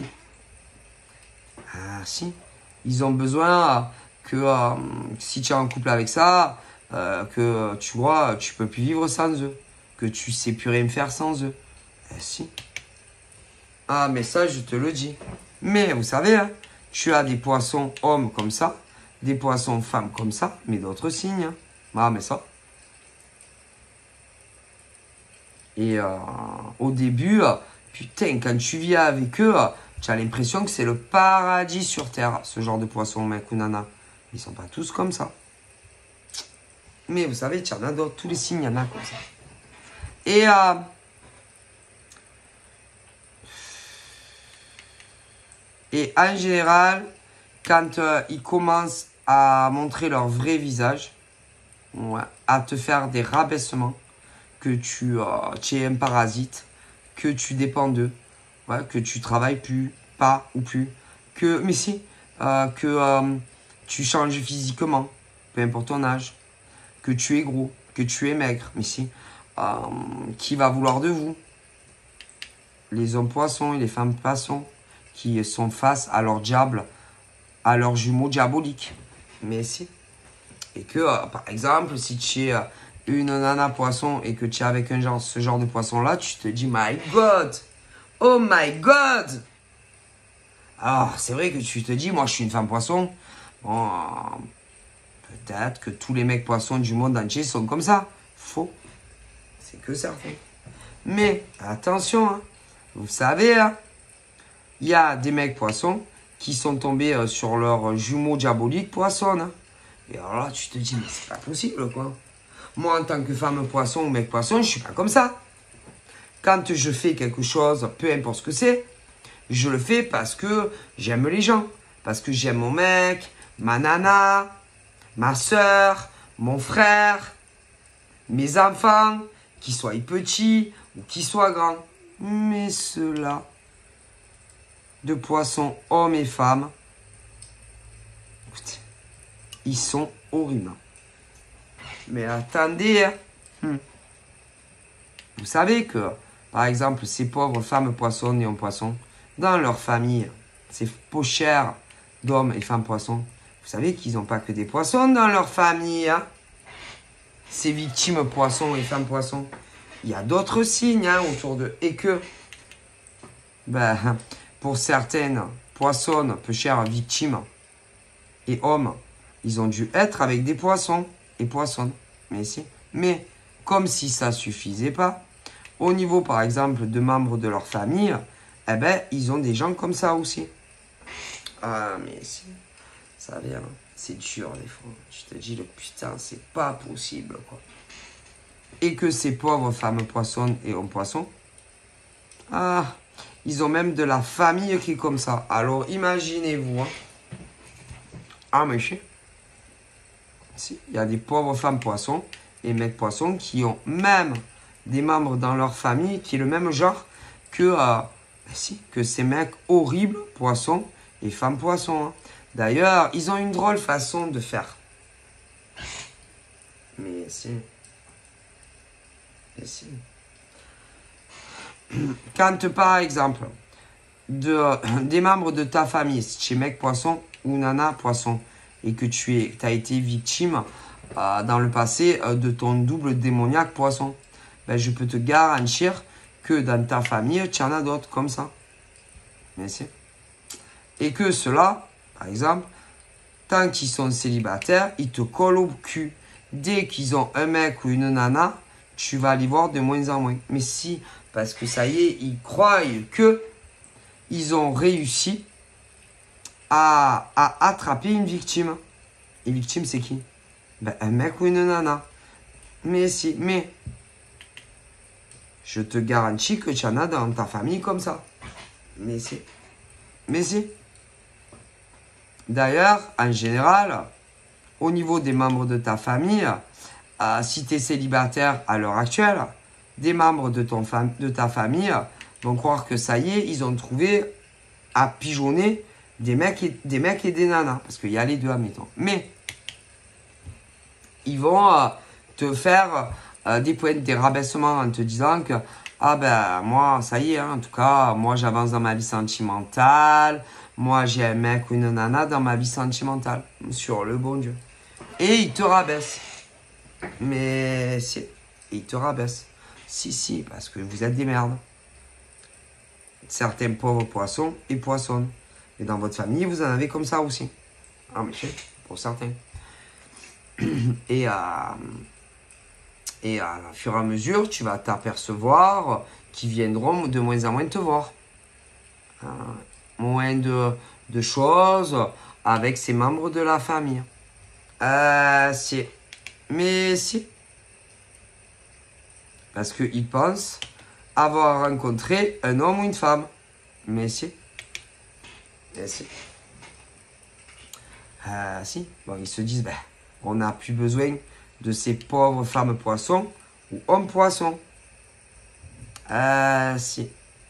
Ah si. Ils ont besoin que euh, si tu es en couple avec ça, euh, que tu vois, tu peux plus vivre sans eux. Que tu sais plus rien faire sans eux. Eh si. Ah mais ça je te le dis. Mais vous savez, hein, tu as des poissons hommes comme ça, des poissons femmes comme ça, mais d'autres signes. Hein. Ah mais ça. Et euh, au début, euh, putain, quand tu vis avec eux, euh, tu as l'impression que c'est le paradis sur terre, ce genre de poisson, mec ou nana. Ils sont pas tous comme ça. Mais vous savez, tu en as d'autres, tous les signes, il y en a comme ça. Et euh, Et en général, quand euh, ils commencent à montrer leur vrai visage, ouais, à te faire des rabaissements, que tu, euh, tu es un parasite, que tu dépends d'eux, ouais, que tu travailles plus, pas ou plus, que, mais si, euh, que euh, tu changes physiquement, peu importe ton âge, que tu es gros, que tu es maigre, mais si, euh, qui va vouloir de vous? Les hommes poissons et les femmes poissons, qui sont face à leur diable, à leurs jumeaux diaboliques. Mais si. Et que, euh, par exemple, si tu es euh, une nana poisson et que tu es avec un genre, ce genre de poisson-là, tu te dis, my God! Oh my God! Alors, c'est vrai que tu te dis, moi, je suis une femme poisson. Bon, euh, peut-être que tous les mecs poissons du monde entier sont comme ça. Faux. C'est que certain. Mais, attention, hein, vous savez, hein, il y a des mecs poissons qui sont tombés euh, sur leur jumeau diabolique poisson. Hein. Et alors là, tu te dis, mais c'est pas possible, quoi. Moi, en tant que femme poisson ou mec poisson, je suis pas comme ça. Quand je fais quelque chose, peu importe ce que c'est, je le fais parce que j'aime les gens. Parce que j'aime mon mec, ma nana, ma soeur, mon frère, mes enfants, qu'ils soient petits ou qu'ils soient grands. Mais ceux-là, de poissons, hommes et femmes, écoutez, ils sont horribles. Mais attendez, hein. hmm. Vous savez que, par exemple, ces pauvres femmes poissons et hommes poissons, dans leur famille, ces pochères d'hommes et femmes poissons, vous savez qu'ils n'ont pas que des poissons dans leur famille. Hein. Ces victimes poissons et femmes poissons, il y a d'autres signes hein, autour d'eux. Et que, ben, pour certaines poissonnes, peu chères, victimes et hommes, ils ont dû être avec des poissons et poissonnes. Mais si. Mais comme si ça suffisait pas, au niveau par exemple de membres de leur famille, eh ben ils ont des gens comme ça aussi. Ah mais si, ça vient, c'est dur des fois. Je te dis le putain, c'est pas possible quoi. Et que ces pauvres femmes poissonnes et hommes poissons, ah, ils ont même de la famille qui est comme ça. Alors imaginez-vous, hein. Ah mais si, si, il y a des pauvres femmes poissons et mecs poissons qui ont même des membres dans leur famille qui est le même genre que, euh, si, que ces mecs horribles poissons et femmes poissons. Hein. D'ailleurs, ils ont une drôle façon de faire. Mais si. Mais si. Quand par exemple, de, euh, des membres de ta famille, si tu es mec poisson ou nana poisson, et que tu es, as été victime euh, dans le passé euh, de ton double démoniaque poisson, ben, je peux te garantir que dans ta famille, tu en as d'autres comme ça. Mais si. Et que ceux-là, par exemple, tant qu'ils sont célibataires, ils te collent au cul. Dès qu'ils ont un mec ou une nana, tu vas les voir de moins en moins. Mais si, parce que ça y est, ils croient que ils ont réussi à, à attraper une victime. Et victime, c'est qui? Ben, un mec ou une nana. Mais si, mais je te garantis que tu en as dans ta famille comme ça. Mais si. Mais si. D'ailleurs, en général, au niveau des membres de ta famille, euh, si tu es célibataire à l'heure actuelle, des membres de, ton fam de ta famille vont croire que ça y est, ils ont trouvé à pigeonner des mecs et des, mecs et des nanas. Parce qu'il y a les deux, admettons. Mais ils vont euh, te faire euh, des points de rabaissement en te disant que ah ben moi, ça y est, hein, en tout cas, moi j'avance dans ma vie sentimentale. Moi, j'ai un mec ou une nana dans ma vie sentimentale. Sur le bon Dieu. Et il te rabaisse. Mais si. Il te rabaisse. Si, si, parce que vous êtes des merdes. Certains pauvres poissons et poissonnes. Et dans votre famille, vous en avez comme ça aussi. Ah, mais pour certains. Et, euh, et à fur et à mesure, tu vas t'apercevoir qu'ils viendront de moins en moins te voir. Euh, moins de, de choses avec ses membres de la famille. Euh, si. Mais si. Parce qu'ils pensent avoir rencontré un homme ou une femme. Mais si. Mais si. Euh, si. Bon, ils se disent, ben, on n'a plus besoin de ces pauvres femmes poissons ou hommes poissons. Euh, si.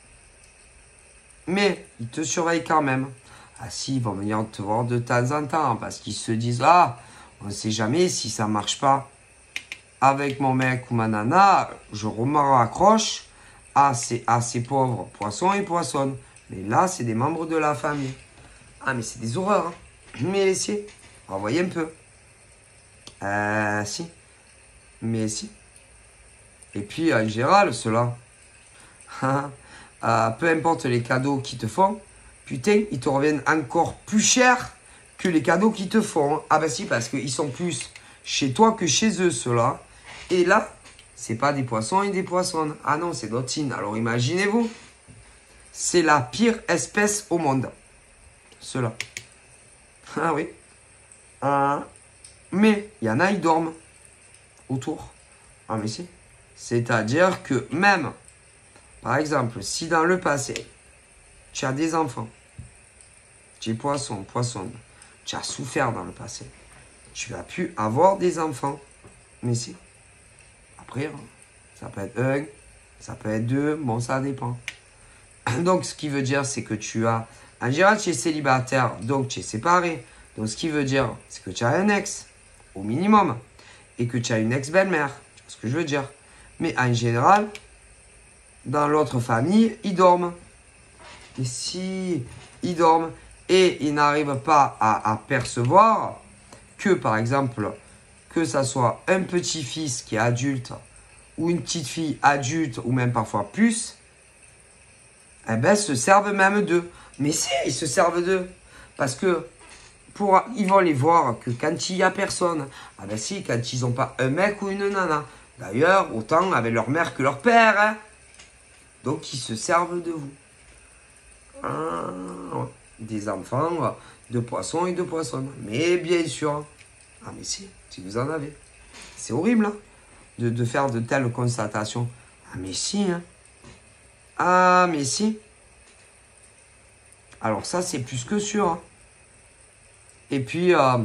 Mais ils te surveillent quand même. Ah si, ils vont venir te voir de temps en temps parce qu'ils se disent, ah, on ne sait jamais si ça ne marche pas avec mon mec ou ma nana, je me raccroche à ces, à ces pauvres poissons et poissonnes. Mais là, c'est des membres de la famille. Ah, mais c'est des horreurs. Hein. Mais si, envoyez un peu. Euh, si. Mais si. Et puis, en général, ceux-là, euh, peu importe les cadeaux qu'ils te font, putain, ils te reviennent encore plus cher que les cadeaux qu'ils te font. Ah ben si, parce qu'ils sont plus chez toi que chez eux, ceux-là. Et là, c'est pas des poissons et des poissonnes. Ah non, c'est d'autres signes. Alors imaginez-vous, c'est la pire espèce au monde. Ceux-là. Ah oui. Ah. Mais il y en a, ils dorment autour. Ah mais si. C'est-à-dire que même, par exemple, si dans le passé, tu as des enfants, tu es poisson, poissonne, tu as souffert dans le passé, tu as pu avoir des enfants. Mais si. Après, ça peut être un, ça peut être deux, bon, ça dépend. Donc, ce qui veut dire, c'est que tu as, en général, tu es célibataire, donc tu es séparé. Donc, ce qui veut dire, c'est que tu as un ex, au minimum, et que tu as une ex-belle-mère. Tu vois ce que je veux dire? Mais en général, dans l'autre famille, ils dorment. Et si ils dorment et ils n'arrivent pas à, à percevoir que, par exemple, que ça soit un petit-fils qui est adulte ou une petite fille adulte ou même parfois plus, eh ben, se servent même d'eux. Mais si, ils se servent d'eux. Parce que pour, ils vont les voir que quand il n'y a personne. Ah ben si, quand ils n'ont pas un mec ou une nana. D'ailleurs, autant avec leur mère que leur père. Hein. Donc, ils se servent de vous. Ah, ouais. Des enfants de poissons et de poissonnes. Mais bien sûr. Ah mais si, si vous en avez. C'est horrible hein, de, de faire de telles constatations. Ah mais si. Hein. Ah mais si. Alors ça, c'est plus que sûr. Hein. Et puis, euh,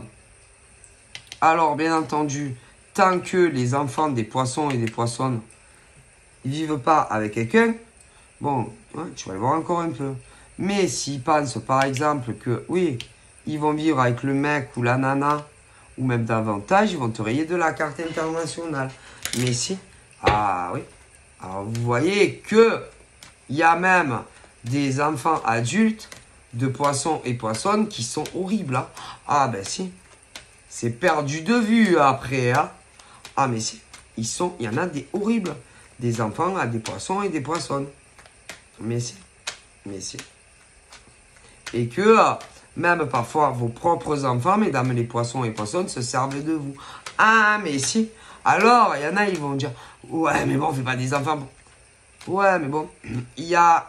alors bien entendu, tant que les enfants des poissons et des poissonnes ne vivent pas avec quelqu'un, bon, ouais, tu vas le voir encore un peu. Mais s'ils pensent par exemple que, oui, ils vont vivre avec le mec ou la nana, ou même davantage, ils vont te rayer de la carte internationale. Mais si, ah oui, alors vous voyez que il y a même des enfants adultes de poissons et poissonnes qui sont horribles. Hein. Ah ben si, c'est perdu de vue après. Hein. Ah mais si, ils sont, il y en a des horribles. Des enfants à des poissons et des poissonnes. Mais si, mais si. Et que euh, même parfois vos propres enfants, mesdames les poissons et poissonnes, se servent de vous. Ah mais si. Alors, il y en a, ils vont dire, ouais mais bon, on fait pas des enfants. Ouais mais bon, il y a...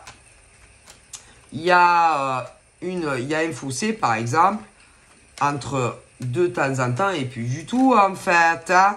Il y a, euh, une, il y a un fossé, par exemple, entre de temps en temps et puis du tout, en fait. Hein.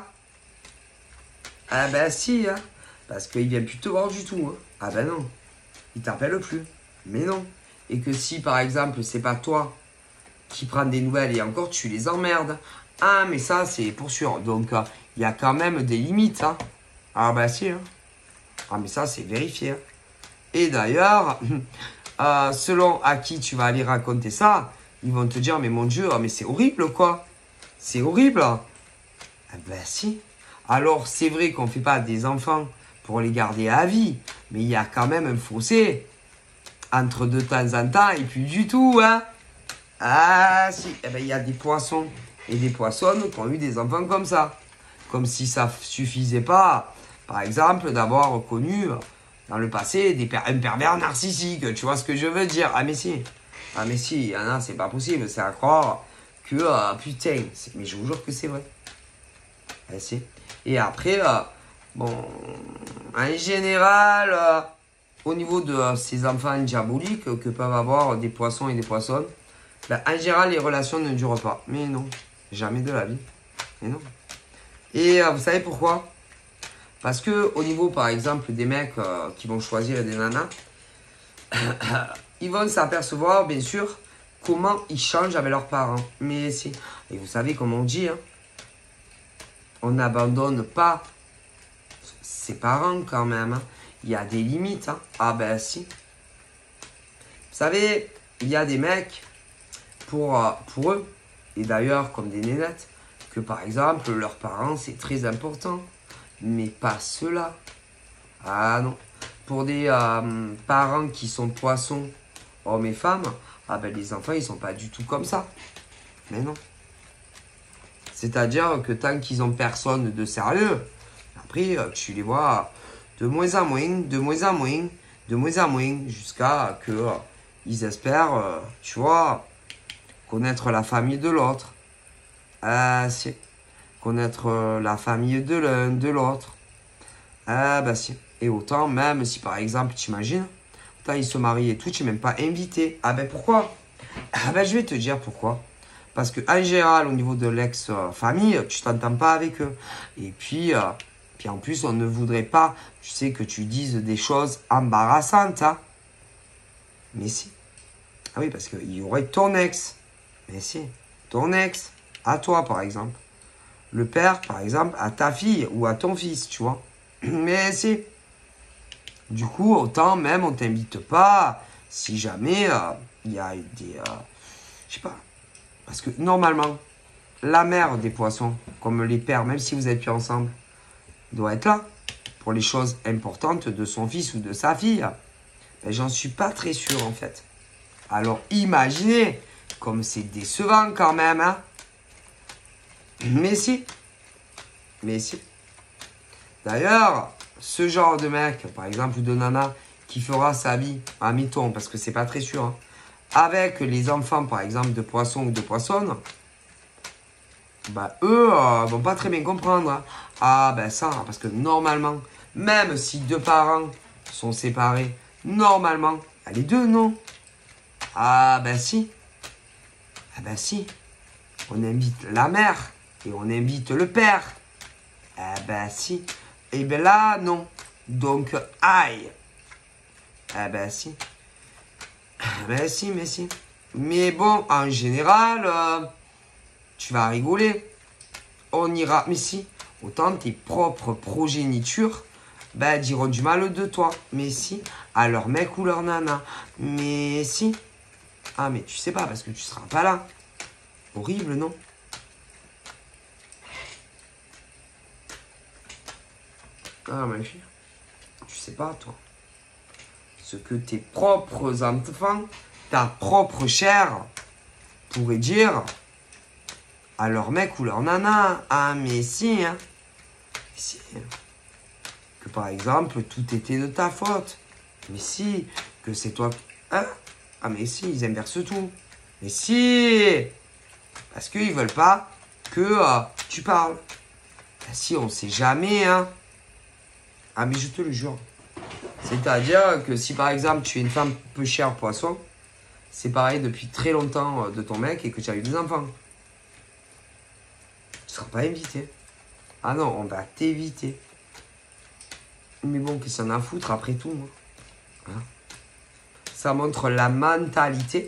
Ah ben si, hein. Parce qu'il vient plus te voir du tout. Hein. Ah ben non, il t'appelle plus. Mais non. Et que si, par exemple, c'est pas toi qui prends des nouvelles et encore, tu les emmerdes. Ah, mais ça, c'est pour sûr. Donc, il euh, y a quand même des limites. Hein. Ah ben si. Hein. Ah mais ça, c'est vérifié. Hein. Et d'ailleurs... Euh, selon à qui tu vas aller raconter ça, ils vont te dire, mais mon Dieu, mais c'est horrible, quoi. C'est horrible. Eh ben si. Alors, c'est vrai qu'on ne fait pas des enfants pour les garder à vie, mais il y a quand même un fossé entre de temps en temps et puis du tout, hein. Ah si, eh ben il y a des poissons et des poissonnes qui ont eu des enfants comme ça. Comme si ça suffisait pas, par exemple, d'avoir connu... dans le passé, des per un pervers narcissique, tu vois ce que je veux dire? Ah mais si, ah mais si, il y en a, c'est pas possible, c'est à croire que, euh, putain, mais je vous jure que c'est vrai. Ah, si. Et après, euh, bon, en général, euh, au niveau de euh, ces enfants diaboliques que peuvent avoir des poissons et des poissonnes, ben, en général, les relations ne durent pas. Mais non, jamais de la vie. Mais non. Et euh, vous savez pourquoi? Parce que au niveau, par exemple, des mecs euh, qui vont choisir des nanas, ils vont s'apercevoir, bien sûr, comment ils changent avec leurs parents. Mais si, et vous savez comme on dit, hein, on n'abandonne pas ses parents quand même. Hein. Il y a des limites. Hein. Ah ben si. Vous savez, il y a des mecs, pour, euh, pour eux, et d'ailleurs comme des nénettes, que par exemple, leurs parents, c'est très important. Mais pas ceux-là. Ah non. Pour des euh, parents qui sont poissons, hommes et femmes, ah ben les enfants, ils sont pas du tout comme ça. Mais non. C'est-à-dire que tant qu'ils ont personne de sérieux, après, tu les vois de moins en moins, de moins en moins, de moins en moins, jusqu'à que euh, ils espèrent, euh, tu vois, connaître la famille de l'autre. Ah, c'est... connaître euh, la famille de l'un, de l'autre. Ah bah si. Et autant, même si par exemple, tu imagines, ils se marient et tout, tu n'es même pas invité. Ah ben pourquoi? Ah ben je vais te dire pourquoi. Parce que en général, au niveau de l'ex-famille, tu t'entends pas avec eux. Et puis, euh, puis en plus, on ne voudrait pas, tu sais, que tu dises des choses embarrassantes. Hein. Mais si. Ah oui, parce qu'il y aurait ton ex. Mais si. Ton ex. À toi, par exemple. Le père, par exemple, à ta fille ou à ton fils, tu vois. Mais si. Du coup, autant même, on t'invite pas si jamais il euh, y a des... Euh, je sais pas. Parce que normalement, la mère des poissons, comme les pères, même si vous êtes plus ensemble, doit être là pour les choses importantes de son fils ou de sa fille. Ben, j'en suis pas très sûr, en fait. Alors, imaginez, comme c'est décevant quand même, hein. Mais si. Mais si. D'ailleurs, ce genre de mec, par exemple, ou de nana, qui fera sa vie, admettons, parce que c'est pas très sûr, hein, avec les enfants, par exemple, de poissons ou de poissonnes, bah, eux euh, vont pas très bien comprendre. Hein. Ah, ben ça, parce que normalement, même si deux parents sont séparés, normalement, bah, les deux, non. Ah, ben si. Ah, ben si. On invite la mère et on invite le père. Ah, ben si. Et ben là, non. Donc, aïe. Ah, ben si. Ah, ben si, mais si. Mais bon, en général, euh, tu vas rigoler. On ira, mais si, autant tes propres progénitures, ben, diront du mal de toi. Mais si, à leur mec ou leur nana. Mais si. Ah, mais tu sais pas, parce que tu seras pas là. Horrible, non? Ah, ma fille, tu sais pas, toi. Ce que tes propres enfants, ta propre chair, pourraient dire à leur mec ou leur nana. Ah, mais si, hein. Si. Que par exemple, tout était de ta faute. Mais si. Que c'est toi. Hein? Ah, mais si, ils inversent tout. Mais si. Parce qu'ils veulent pas que euh, tu parles. Ben si, on sait jamais, hein. Ah, mais je te le jure. C'est-à-dire que si par exemple tu es une femme peu chère poisson, c'est pareil depuis très longtemps de ton mec et que tu as eu des enfants. Tu ne seras pas invité. Ah non, on va t'éviter. Mais bon, qu'est-ce qu'on a à foutre après tout, moi. Hein? Ça montre la mentalité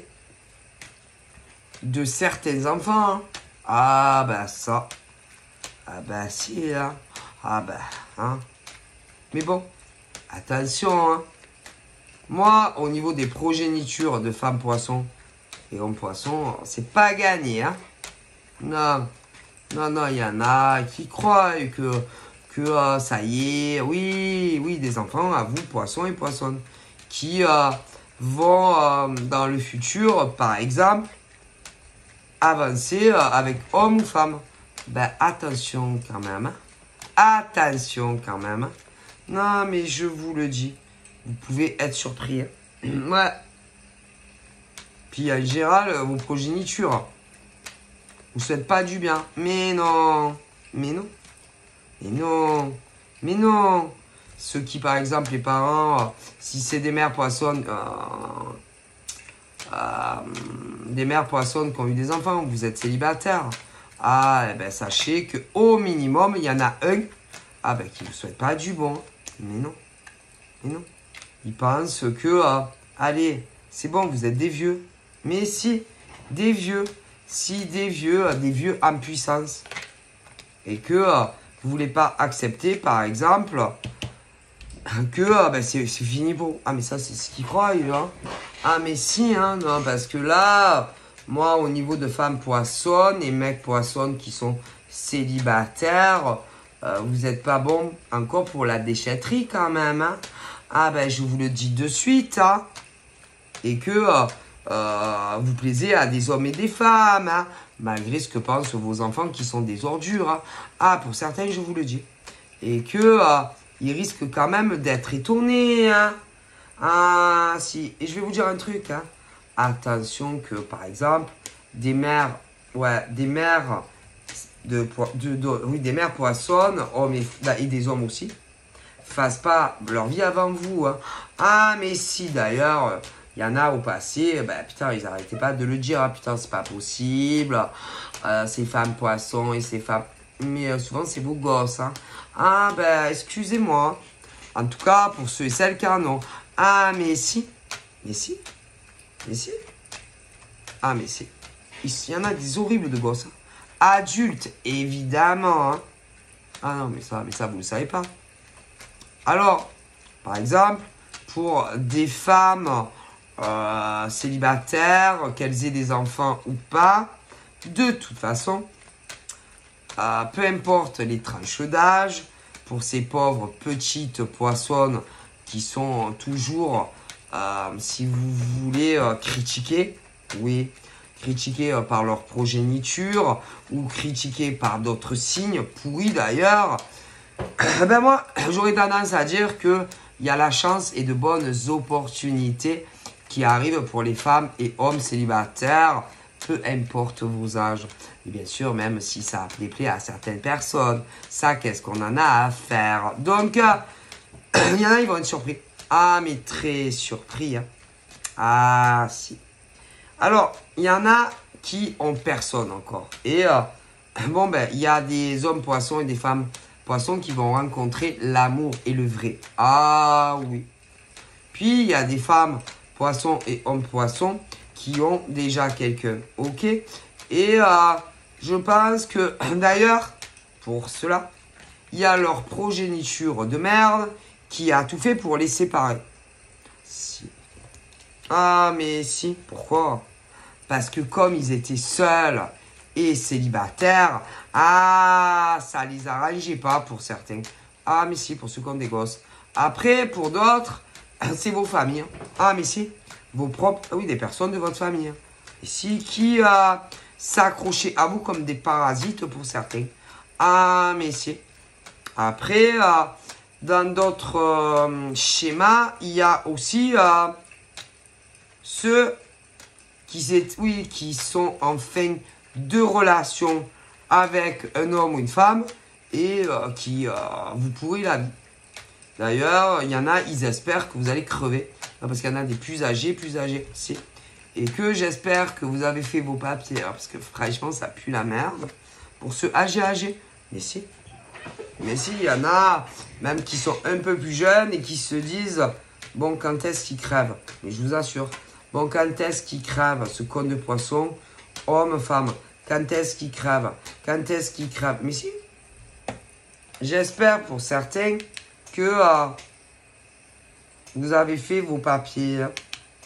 de certains enfants. Hein. Ah bah ça. Ah bah si, là. Ah bah, hein. Mais bon. Attention, hein. Moi, au niveau des progénitures de femmes poissons et hommes poissons, c'est pas gagné, hein. Non, non, non, il y en a qui croient que, que euh, ça y est, oui, oui, des enfants, à vous, poissons et poissonnes, qui euh, vont, euh, dans le futur, par exemple, avancer euh, avec homme ou femme. Ben, attention quand même, hein. Attention quand même, hein. Non, mais je vous le dis, vous pouvez être surpris. Hein. Ouais. Puis en général, vos progénitures, vous ne souhaitent pas du bien. Mais non, mais non, mais non, mais non. Ceux qui, par exemple, les parents, si c'est des mères poissonnes, euh, euh, des mères poissonnes qui ont eu des enfants, vous êtes célibataire. Ah, eh ben, sachez qu'au minimum, il y en a un ah, ben, qui ne vous souhaite pas du bon. Mais non, mais non. Ils pensent que, euh, allez, c'est bon, vous êtes des vieux. Mais si, des vieux, si des vieux, euh, des vieux en puissance. Et que euh, vous ne voulez pas accepter, par exemple, que euh, ben, c'est fini pour vous. Ah, mais ça, c'est ce qu'ils croient, hein. Ah, mais si, hein, non, parce que là, moi, au niveau de femmes poissonnes et mecs poissonnes qui sont célibataires, Euh, vous n'êtes pas bon encore pour la déchetterie quand même. Hein? Ah ben je vous le dis de suite. Hein? Et que euh, euh, vous plaisez à des hommes et des femmes. Hein? Malgré ce que pensent vos enfants qui sont des ordures. Hein? Ah pour certains je vous le dis. Et que euh, ils risquent quand même d'être étonnés. Hein? Ah si. Et je vais vous dire un truc. Hein? Attention que par exemple des mères, ouais, des mères... De, de, de, oui, des mères poissonnes, hommes et, et des hommes aussi, fassent pas leur vie avant vous. Hein. Ah, mais si, d'ailleurs, il y en a au passé, bah, putain, ils n'arrêtaient pas de le dire. Hein, putain, c'est pas possible. Euh, ces femmes poissons et ces femmes... Mais euh, souvent, c'est vos gosses. Hein. Ah, ben, excusez-moi. En tout cas, pour ceux et celles qui en ont. Ah, mais si. Mais si. Mais si. Ah, mais si. Il y en a des horribles de gosses. Hein. Adultes, évidemment. Hein. Ah non, mais ça, mais ça, vous ne le savez pas. Alors, par exemple, pour des femmes euh, célibataires, qu'elles aient des enfants ou pas, de toute façon, euh, peu importe les tranches d'âge, pour ces pauvres petites poissonnes qui sont toujours, euh, si vous voulez, euh, critiquer, oui, critiqués euh, par leur progéniture ou critiqués par d'autres signes, pourris d'ailleurs, ben moi, j'aurais tendance à dire qu'il y a la chance et de bonnes opportunités qui arrive pour les femmes et hommes célibataires, peu importe vos âges. Et bien sûr, même si ça déplaît à certaines personnes, ça, qu'est-ce qu'on en a à faire? Donc, euh, il y en a, ils vont être surpris. Ah, mais très surpris. Hein. Ah, si. Alors, il y en a qui ont personne encore. Et euh, bon, ben, il y a des hommes poissons et des femmes poissons qui vont rencontrer l'amour et le vrai. Ah, oui. Puis, il y a des femmes poissons et hommes poissons qui ont déjà quelqu'un. Ok? Et euh, je pense que, d'ailleurs, pour cela, il y a leur progéniture de merde qui a tout fait pour les séparer. Si. Ah, mais si. Pourquoi? Parce que comme ils étaient seuls et célibataires, ah, ça les arrangeait pas pour certains. Ah, mais si, pour ceux qui ont des gosses. Après, pour d'autres, c'est vos familles. Ah, mais si, vos propres, oui, des personnes de votre famille. Et si, qui euh, s'accrochaient à vous comme des parasites pour certains. Ah, mais si. Après, euh, dans d'autres euh, schémas, il y a aussi euh, ceux qui, oui, qui sont en fin de relation avec un homme ou une femme et euh, qui euh, vous pourrit la vie. D'ailleurs, il y en a, ils espèrent que vous allez crever. Parce qu'il y en a des plus âgés, plus âgés aussi. Et que j'espère que vous avez fait vos papiers. Alors, parce que franchement, ça pue la merde. Pour ceux âgés, âgés. Mais si. Mais si, il y en a même qui sont un peu plus jeunes et qui se disent, bon, quand est-ce qu'ils crèvent? Mais je vous assure. Bon, quand est-ce qu'ils crèvent, ce con de poisson, homme, femme? Quand est-ce qu'ils crèvent? Quand est-ce qu'ils crèvent? Mais si. J'espère pour certains que euh, vous avez fait vos papiers. Hein.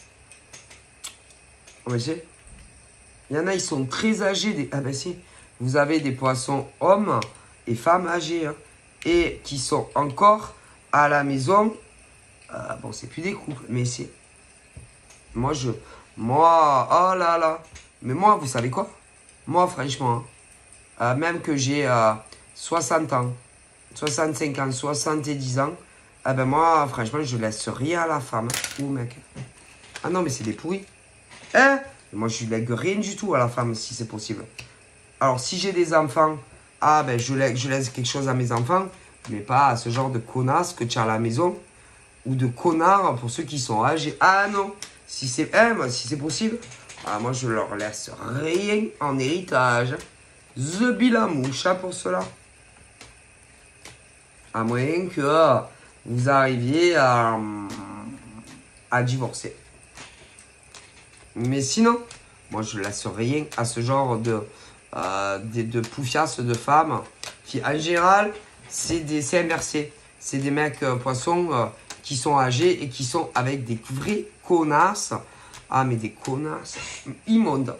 Oh, mais si. Il y en a, ils sont très âgés. Des... Ah ben si. Vous avez des poissons hommes et femmes âgées. Hein, et qui sont encore à la maison. Euh, bon, c'est plus des couples, mais si. Moi, je... Moi, oh là là. Mais moi, vous savez quoi? Moi, franchement, hein, euh, même que j'ai euh, soixante ans, soixante-cinq ans, soixante-dix ans, eh ben moi, franchement, je laisse rien à la femme. Ou mec. Ah non, mais c'est des pourris. Hein? Moi, je lègue rien du tout à la femme, si c'est possible. Alors, si j'ai des enfants, ah ben, je laisse, je laisse quelque chose à mes enfants, mais pas à ce genre de connasse que tu as à la maison. Ou de connard pour ceux qui sont âgés. Ah non, si c'est hein, si c'est possible, ah, moi, je leur laisse rien en héritage. The bilamouche, hein, pour cela. À moins que vous arriviez à, à divorcer. Mais sinon, moi je laisse rien à ce genre de, euh, de, de poufiasses de femmes qui en général, c'est des c'est inversé. C'est des mecs euh, poissons euh, qui sont âgés et qui sont avec des vrais connasses. Ah mais des connasses immondes.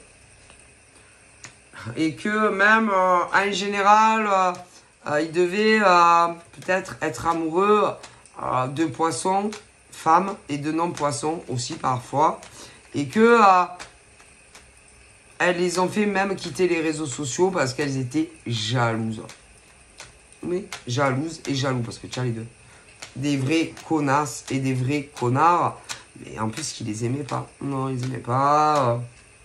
Et que même euh, en général... Euh, Euh, il devait euh, peut-être être amoureux euh, de poissons, femmes et de non-poissons aussi parfois. Et que euh, elles les ont fait même quitter les réseaux sociaux parce qu'elles étaient jalouses. Oui, jalouses et jaloux parce que tu as les deux. Des vrais connasses et des vrais connards. Mais en plus, qu'ils les aimaient pas. Non, ils aimaient pas.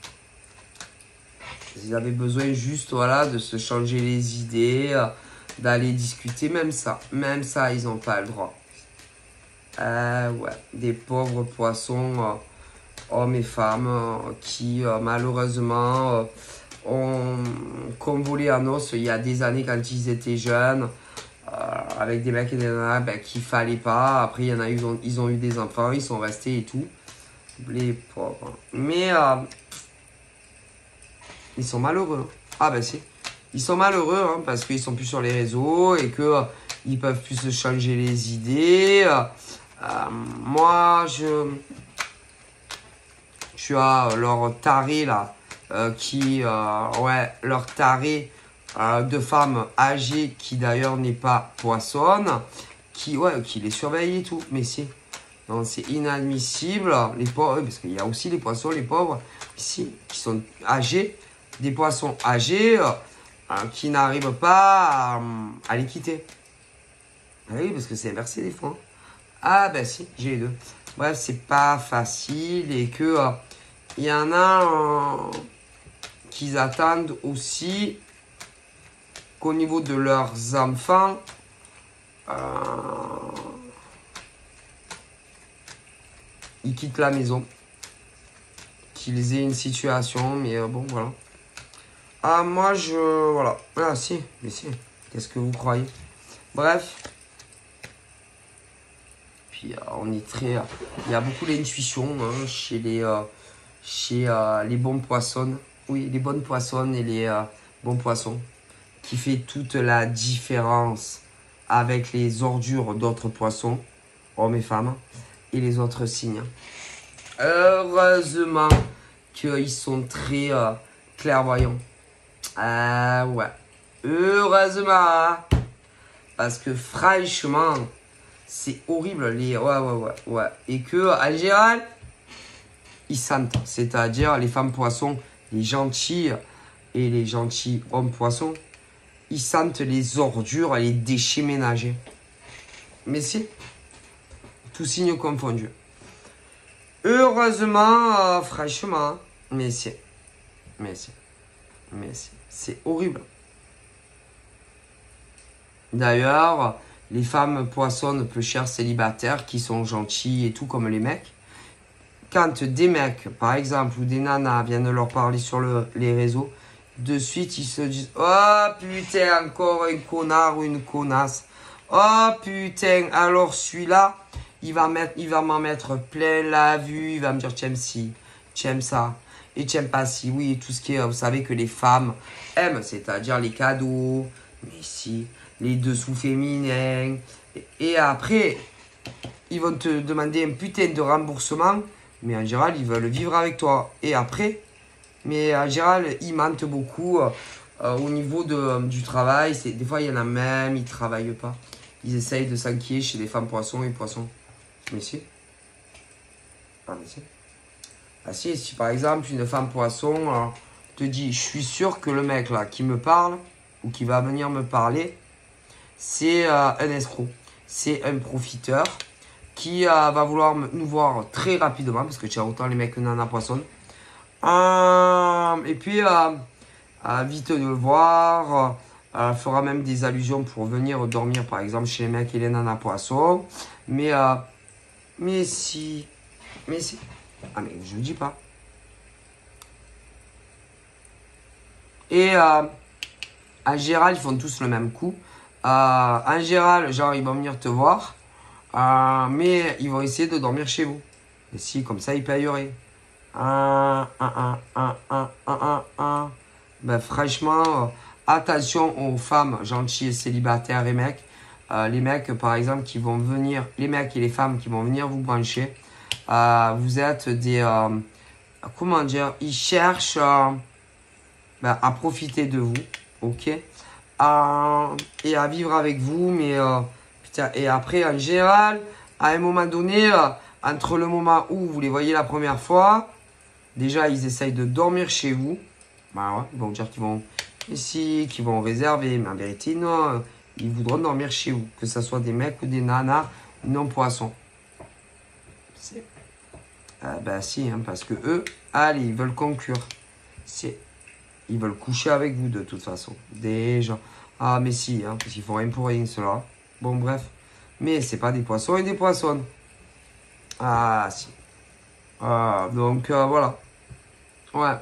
Ils avaient besoin juste voilà, de se changer les idées. D'aller discuter, même ça, même ça, ils n'ont pas le droit. Euh, ouais, des pauvres poissons, euh, hommes et femmes, euh, qui euh, malheureusement euh, ont convolé en os il y a des années quand ils étaient jeunes, euh, avec des mecs et des nanas ben, qu'il ne fallait pas. Après, il y en a, ils ont, ils ont eu des enfants, ils sont restés et tout. Les pauvres. Mais euh, ils sont malheureux. Ah ben si. Ils sont malheureux hein, parce qu'ils sont plus sur les réseaux et qu'ils euh, ne peuvent plus se changer les idées. Euh, moi, je, je suis à leur taré là, euh, qui, euh, ouais, leur taré euh, de femmes âgées qui d'ailleurs n'est pas poissonne, qui, ouais, qui les surveille et tout. Mais si, non, c'est inadmissible. Les pauvres, parce qu'il y a aussi les poissons, les pauvres, ici, qui sont âgés, des poissons âgés. Euh, Hein, qui n'arrivent pas à, à les quitter. Ah oui, parce que c'est inversé des fois. Ah, ben si, j'ai les deux. Bref, c'est pas facile et que euh, il y en a euh, qui attendent aussi qu'au niveau de leurs enfants, euh, ils quittent la maison, qu'ils aient une situation, mais euh, bon, voilà. Ah, moi, je... Voilà. Ah, si, mais si. Qu'est-ce que vous croyez? Bref. Puis, euh, on est très... Euh, il y a beaucoup d'intuition hein, chez les... Euh, chez euh, les bons poissons. Oui, les bonnes poissons et les euh, bons poissons. Qui fait toute la différence avec les ordures d'autres poissons, hommes et femmes, et les autres signes. Heureusement qu'ils sont très euh, clairvoyants. Ah ouais. Heureusement. Parce que franchement, c'est horrible. Les... Ouais, ouais, ouais, ouais. Et que, en général, ils sentent. C'est-à-dire les femmes poissons, les gentils et les gentils hommes poissons, ils sentent les ordures et les déchets ménagers. Mais si. Tous signes confondus. Heureusement, euh, franchement. Mais si. Mais si. Mais si. C'est horrible. D'ailleurs, les femmes poissonnes peu chères célibataires qui sont gentils et tout comme les mecs, quand des mecs, par exemple, ou des nanas viennent leur parler sur le, les réseaux, de suite ils se disent « Oh putain, encore un connard ou une connasse. Oh putain, alors celui-là, il va mettre, il va m'en mettre plein la vue, il va me dire tu aimes ci, tu aimes ça. Et tu n'aimes pas si, oui, tout ce qui est, vous savez que les femmes aiment, c'est-à-dire les cadeaux, mais si, les dessous féminins. Et, et après, ils vont te demander un putain de remboursement, mais en général, ils veulent vivre avec toi. Et après, mais en général, ils mentent beaucoup euh, au niveau de, du travail. C'est, des fois, il y en a même, ils ne travaillent pas. Ils essayent de s'enquiller chez les femmes poissons et poissons. Mais si. Ah, mais si. Ah si, si par exemple une femme poisson euh, te dit je suis sûr que le mec là qui me parle ou qui va venir me parler c'est euh, un escroc, c'est un profiteur qui euh, va vouloir nous voir très rapidement parce que tu as autant les mecs que nana poisson euh, et puis euh, euh, vite de le voir euh, fera même des allusions pour venir dormir par exemple chez les mecs et les nanas poissons mais euh, mais si mais si ah mais je ne dis pas. Et euh, en général, ils font tous le même coup. Euh, en général, genre, ils vont venir te voir. Euh, mais ils vont essayer de dormir chez vous. Et si, comme ça, ils payeraient. Un, un, un, un, un, un, un, un. Ben, franchement, euh, attention aux femmes gentilles, célibataires et mecs. Euh, les mecs, par exemple, qui vont venir, les mecs et les femmes qui vont venir vous brancher. Euh, vous êtes des... Euh, comment dire? Ils cherchent euh, ben, à profiter de vous, ok? Euh, et à vivre avec vous, mais... Euh, putain, et après, en général, à un moment donné, euh, entre le moment où vous les voyez la première fois, déjà, ils essayent de dormir chez vous. Ben, ouais, ils vont dire qu'ils vont ici, qu'ils vont réserver, mais en vérité, non, ils voudront dormir chez vous, que ce soit des mecs ou des nanas non poissons. C'est... Ah bah si, hein, parce que eux, allez, ils veulent conclure. C'est, ils veulent coucher avec vous de toute façon. Déjà. Ah mais si, hein, parce qu'ils font rien pour rien cela. Bon bref. Mais c'est pas des poissons et des poissonnes. Ah si. Ah, donc euh, voilà. Ouais.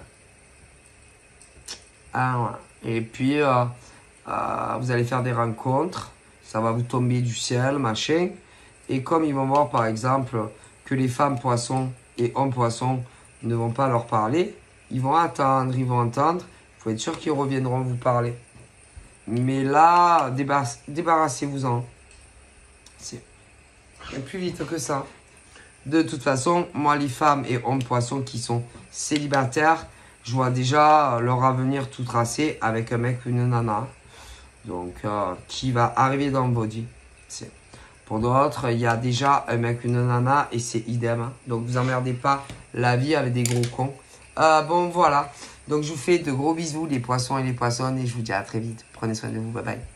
Ah ouais. Et puis, euh, euh, vous allez faire des rencontres. Ça va vous tomber du ciel, machin. Et comme ils vont voir par exemple que les femmes poissons et hommes poissons ne vont pas leur parler, ils vont attendre, ils vont entendre, il faut être sûr qu'ils reviendront vous parler. Mais là, débarrass débarrassez-vous-en. C'est plus vite que ça. De toute façon, moi, les femmes et hommes poissons qui sont célibataires, je vois déjà leur avenir tout tracé avec un mec ou une nana. Donc, euh, qui va arriver dans vos vies. Pour d'autres, il y a déjà un mec, une nana et c'est idem. Donc, vous emmerdez pas la vie avec des gros cons. Euh, bon, voilà. Donc, je vous fais de gros bisous, les poissons et les poissonnes. Et je vous dis à très vite. Prenez soin de vous. Bye bye.